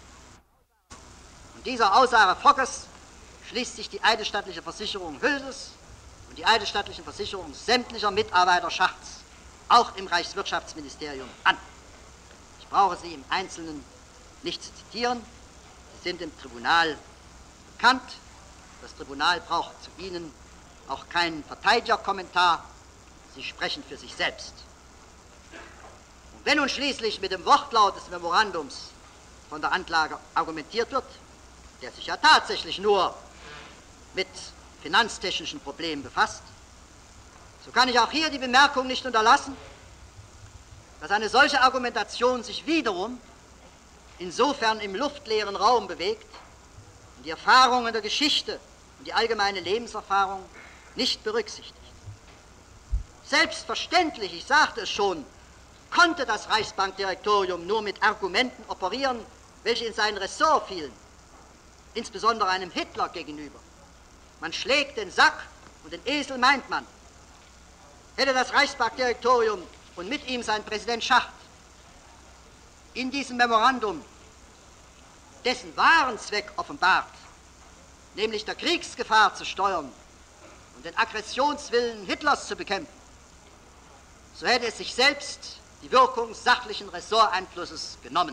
Und dieser Aussage Fokkes schließt sich die eidesstattliche Versicherung Hülses und die eidesstattlichen Versicherungen sämtlicher Mitarbeiter Schachts, auch im Reichswirtschaftsministerium, an. Ich brauche sie im Einzelnen nicht zu zitieren, sie sind im Tribunal bekannt. Das Tribunal braucht zu ihnen auch keinen Verteidigerkommentar, sie sprechen für sich selbst. Und wenn nun schließlich mit dem Wortlaut des Memorandums von der Anklage argumentiert wird, der sich ja tatsächlich nur mit finanztechnischen Problemen befasst, so kann ich auch hier die Bemerkung nicht unterlassen, dass eine solche Argumentation sich wiederum insofern im luftleeren Raum bewegt und die Erfahrungen der Geschichte und die allgemeine Lebenserfahrung nicht berücksichtigt. Selbstverständlich, ich sagte es schon, konnte das Reichsbankdirektorium nur mit Argumenten operieren, welche in sein Ressort fielen, insbesondere einem Hitler gegenüber. Man schlägt den Sack und den Esel meint man. Hätte das Reichsbankdirektorium und mit ihm sein Präsident Schacht in diesem Memorandum dessen wahren Zweck offenbart, nämlich der Kriegsgefahr zu steuern und den Aggressionswillen Hitlers zu bekämpfen, so hätte es sich selbst die Wirkung sachlichen Ressorteinflusses genommen.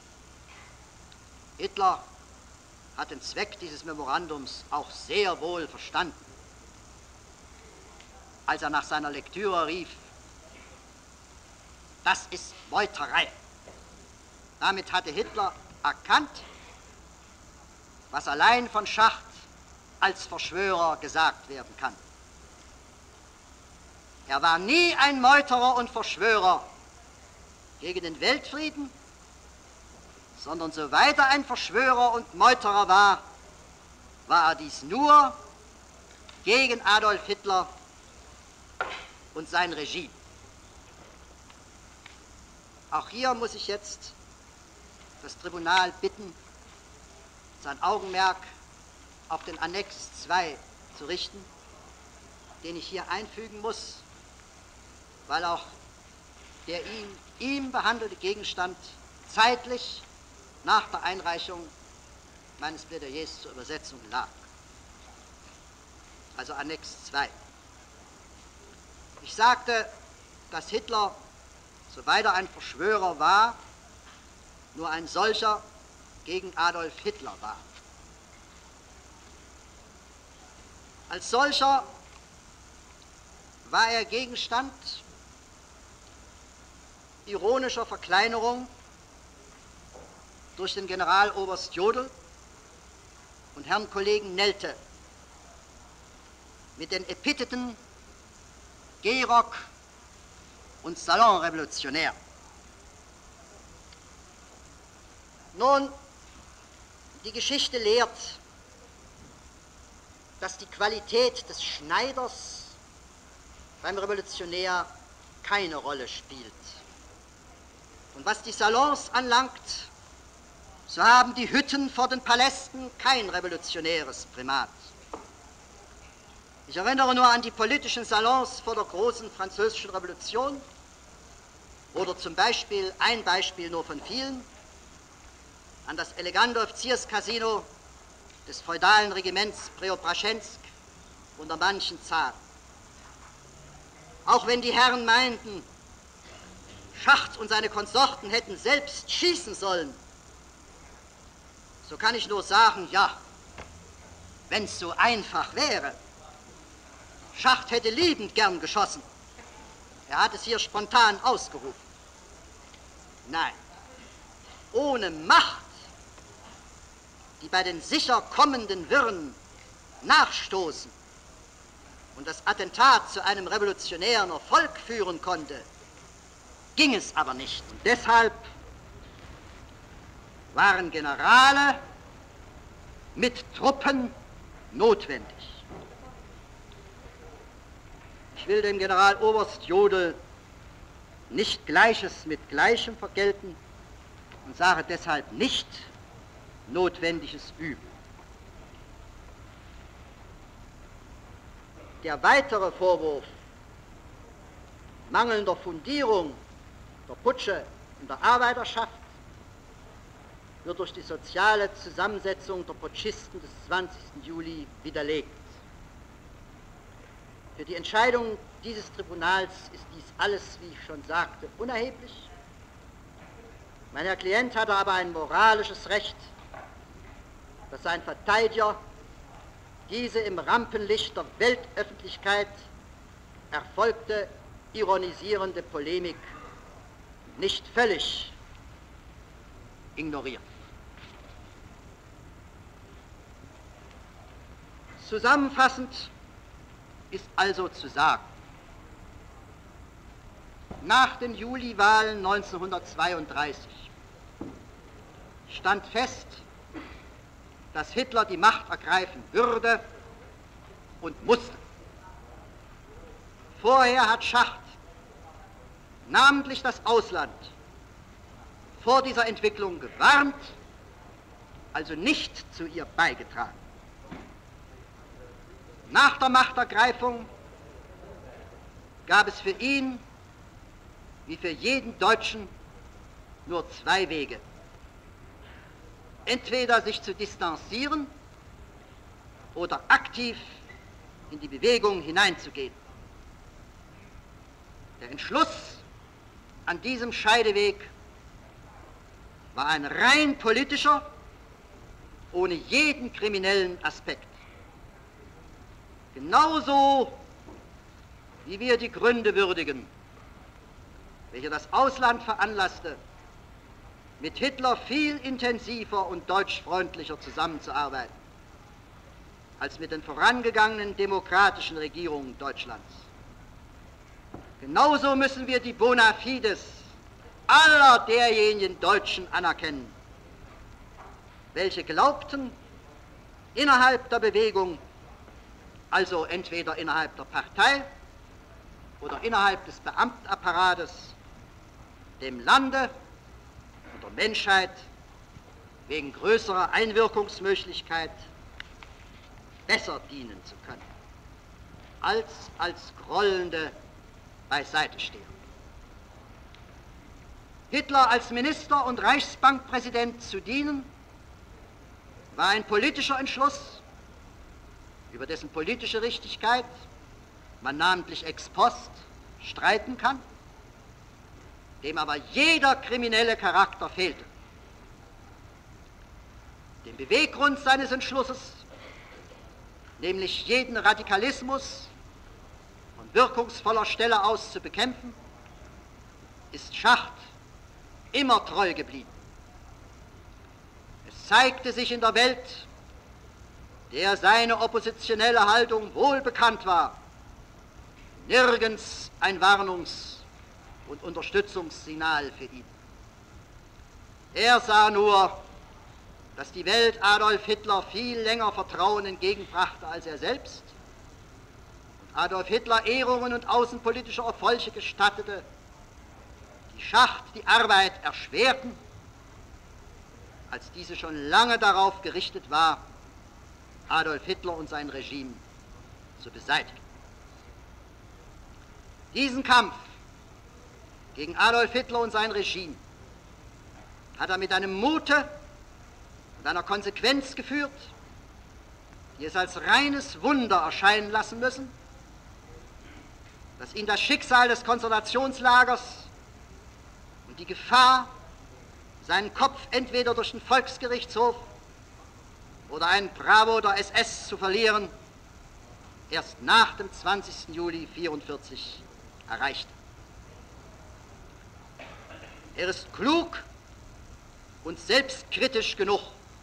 Hitler hat den Zweck dieses Memorandums auch sehr wohl verstanden, als er nach seiner Lektüre rief, das ist Meuterei. Damit hatte Hitler erkannt, was allein von Schacht als Verschwörer gesagt werden kann. Er war nie ein Meuterer und Verschwörer gegen den Weltfrieden, sondern soweit er ein Verschwörer und Meuterer war, war er dies nur gegen Adolf Hitler und sein Regime. Auch hier muss ich jetzt das Tribunal bitten, sein Augenmerk auf den Annex 2 zu richten, den ich hier einfügen muss, weil auch der ihm behandelte Gegenstand zeitlich nach der Einreichung meines Plädoyers zur Übersetzung lag. Also Annex 2. Ich sagte, dass Hitler, soweit er ein Verschwörer war, nur ein solcher gegen Adolf Hitler war. Als solcher war er Gegenstand ironischer Verkleinerung durch den Generaloberst Jodl und Herrn Kollegen Nelte mit den Epitheten Gehrock und Salonrevolutionär. Nun, die Geschichte lehrt, dass die Qualität des Schneiders beim Revolutionär keine Rolle spielt. Und was die Salons anlangt, so haben die Hütten vor den Palästen kein revolutionäres Primat. Ich erinnere nur an die politischen Salons vor der großen französischen Revolution oder zum Beispiel, ein Beispiel nur von vielen, an das elegante Offizierscasino des feudalen Regiments Preobraschensk unter manchen Zaren. Auch wenn die Herren meinten, Schacht und seine Konsorten hätten selbst schießen sollen, so kann ich nur sagen, ja, wenn es so einfach wäre. Schacht hätte liebend gern geschossen. Er hat es hier spontan ausgerufen. Nein, ohne Macht, die bei den sicher kommenden Wirren nachstoßen und das Attentat zu einem revolutionären Erfolg führen konnte, ging es aber nicht. Und deshalb waren Generale mit Truppen notwendig. Ich will dem Generaloberst Jodl nicht Gleiches mit Gleichem vergelten und sage deshalb nicht notwendiges Übel. Der weitere Vorwurf mangelnder Fundierung der Putsche in der Arbeiterschaft wird durch die soziale Zusammensetzung der Putschisten des 20. Juli widerlegt. Für die Entscheidung dieses Tribunals ist dies alles, wie ich schon sagte, unerheblich. Mein Herr Klient hatte aber ein moralisches Recht, dass sein Verteidiger diese im Rampenlicht der Weltöffentlichkeit erfolgte ironisierende Polemik nicht völlig ignoriert. Zusammenfassend ist also zu sagen, nach den Juliwahlen 1932 stand fest, dass Hitler die Macht ergreifen würde und musste. Vorher hat Schacht, namentlich das Ausland, vor dieser Entwicklung gewarnt, also nicht zu ihr beigetragen. Nach der Machtergreifung gab es für ihn, wie für jeden Deutschen, nur zwei Wege. Entweder sich zu distanzieren oder aktiv in die Bewegung hineinzugehen. Der Entschluss an diesem Scheideweg war ein rein politischer, ohne jeden kriminellen Aspekt. Genauso wie wir die Gründe würdigen, welche das Ausland veranlasste, mit Hitler viel intensiver und deutschfreundlicher zusammenzuarbeiten, als mit den vorangegangenen demokratischen Regierungen Deutschlands. Genauso müssen wir die bona fides aller derjenigen Deutschen anerkennen, welche glaubten, innerhalb der Bewegung, also entweder innerhalb der Partei oder innerhalb des Beamtenapparates, dem Lande und der Menschheit wegen größerer Einwirkungsmöglichkeit besser dienen zu können, als grollende Beiseitesteher. Hitler als Minister und Reichsbankpräsident zu dienen, war ein politischer Entschluss, über dessen politische Richtigkeit man namentlich ex post streiten kann, dem aber jeder kriminelle Charakter fehlte. Den Beweggrund seines Entschlusses, nämlich jeden Radikalismus von wirkungsvoller Stelle aus zu bekämpfen, ist Schacht immer treu geblieben. Es zeigte sich in der Welt, der seine oppositionelle Haltung wohl bekannt war, nirgends ein Warnungs- und Unterstützungssignal für ihn. Er sah nur, dass die Welt Adolf Hitler viel länger Vertrauen entgegenbrachte als er selbst und Adolf Hitler Ehrungen und außenpolitische Erfolge gestattete, die Schacht die Arbeit erschwerten, als diese schon lange darauf gerichtet war, Adolf Hitler und sein Regime zu beseitigen. Diesen Kampf gegen Adolf Hitler und sein Regime hat er mit einem Mute und einer Konsequenz geführt, die es als reines Wunder erscheinen lassen müssen, dass ihn das Schicksal des Konzentrationslagers und die Gefahr, seinen Kopf entweder durch den Volksgerichtshof oder einen Bravo der SS zu verlieren, erst nach dem 20. Juli 1944 erreichte. Er ist klug und selbstkritisch genug,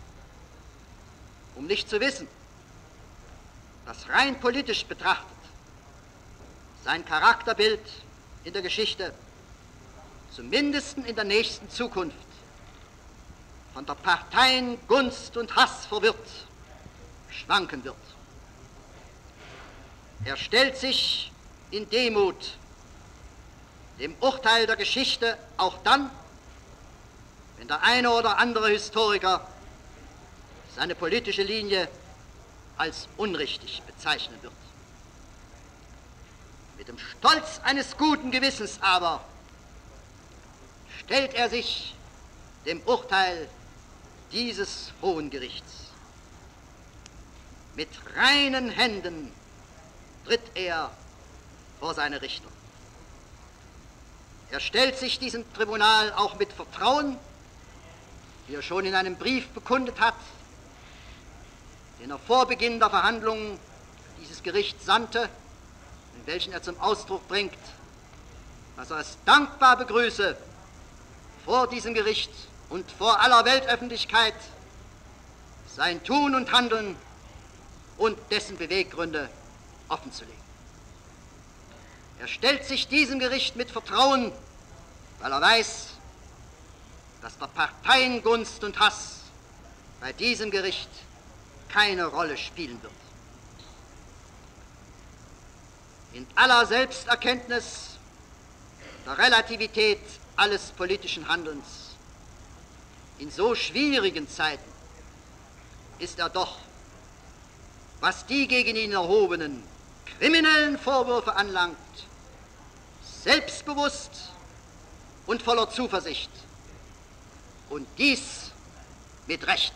um nicht zu wissen, dass rein politisch betrachtet sein Charakterbild in der Geschichte, zumindest in der nächsten Zukunft, von der Parteien Gunst und Hass verwirrt, schwanken wird. Er stellt sich in Demut dem Urteil der Geschichte auch dann, wenn der eine oder andere Historiker seine politische Linie als unrichtig bezeichnen wird. Mit dem Stolz eines guten Gewissens aber stellt er sich dem Urteil dieses Hohen Gerichts. Mit reinen Händen tritt er vor seine Richter. Er stellt sich diesem Tribunal auch mit Vertrauen, wie er schon in einem Brief bekundet hat, den er vor Beginn der Verhandlungen dieses Gericht sandte, in welchen er zum Ausdruck bringt, dass er es dankbar begrüße, vor diesem Gericht und vor aller Weltöffentlichkeit sein Tun und Handeln und dessen Beweggründe offenzulegen. Er stellt sich diesem Gericht mit Vertrauen, weil er weiß, dass der Parteiengunst und Hass bei diesem Gericht keine Rolle spielen wird. In aller Selbsterkenntnis der Relativität alles politischen Handelns, in so schwierigen Zeiten, ist er doch, was die gegen ihn erhobenen kriminellen Vorwürfe anlangt, selbstbewusst und voller Zuversicht. Und dies mit Recht.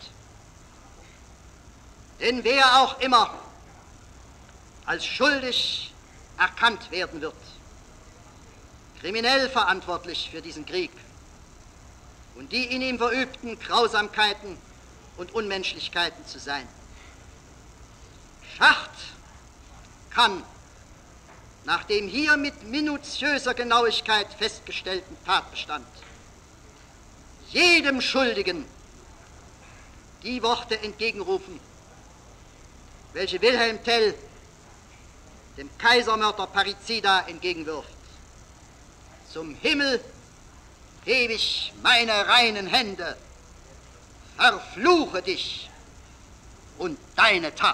Denn wer auch immer als schuldig erkannt werden wird, kriminell verantwortlich für diesen Krieg und die in ihm verübten Grausamkeiten und Unmenschlichkeiten zu sein, Schacht kann nach dem hier mit minutiöser Genauigkeit festgestellten Tatbestand jedem Schuldigen die Worte entgegenrufen, welche Wilhelm Tell dem Kaisermörder Parricida entgegenwirft: Zum Himmel heb ich meine reinen Hände, verfluche dich und deine Tat.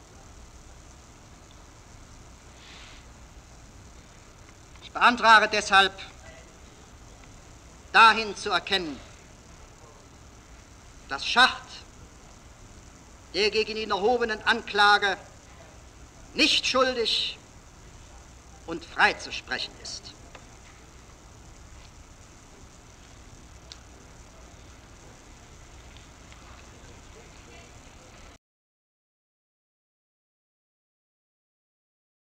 Ich beantrage deshalb, dahin zu erkennen, dass Schacht der gegen ihn erhobenen Anklage nicht schuldig und freizusprechen ist.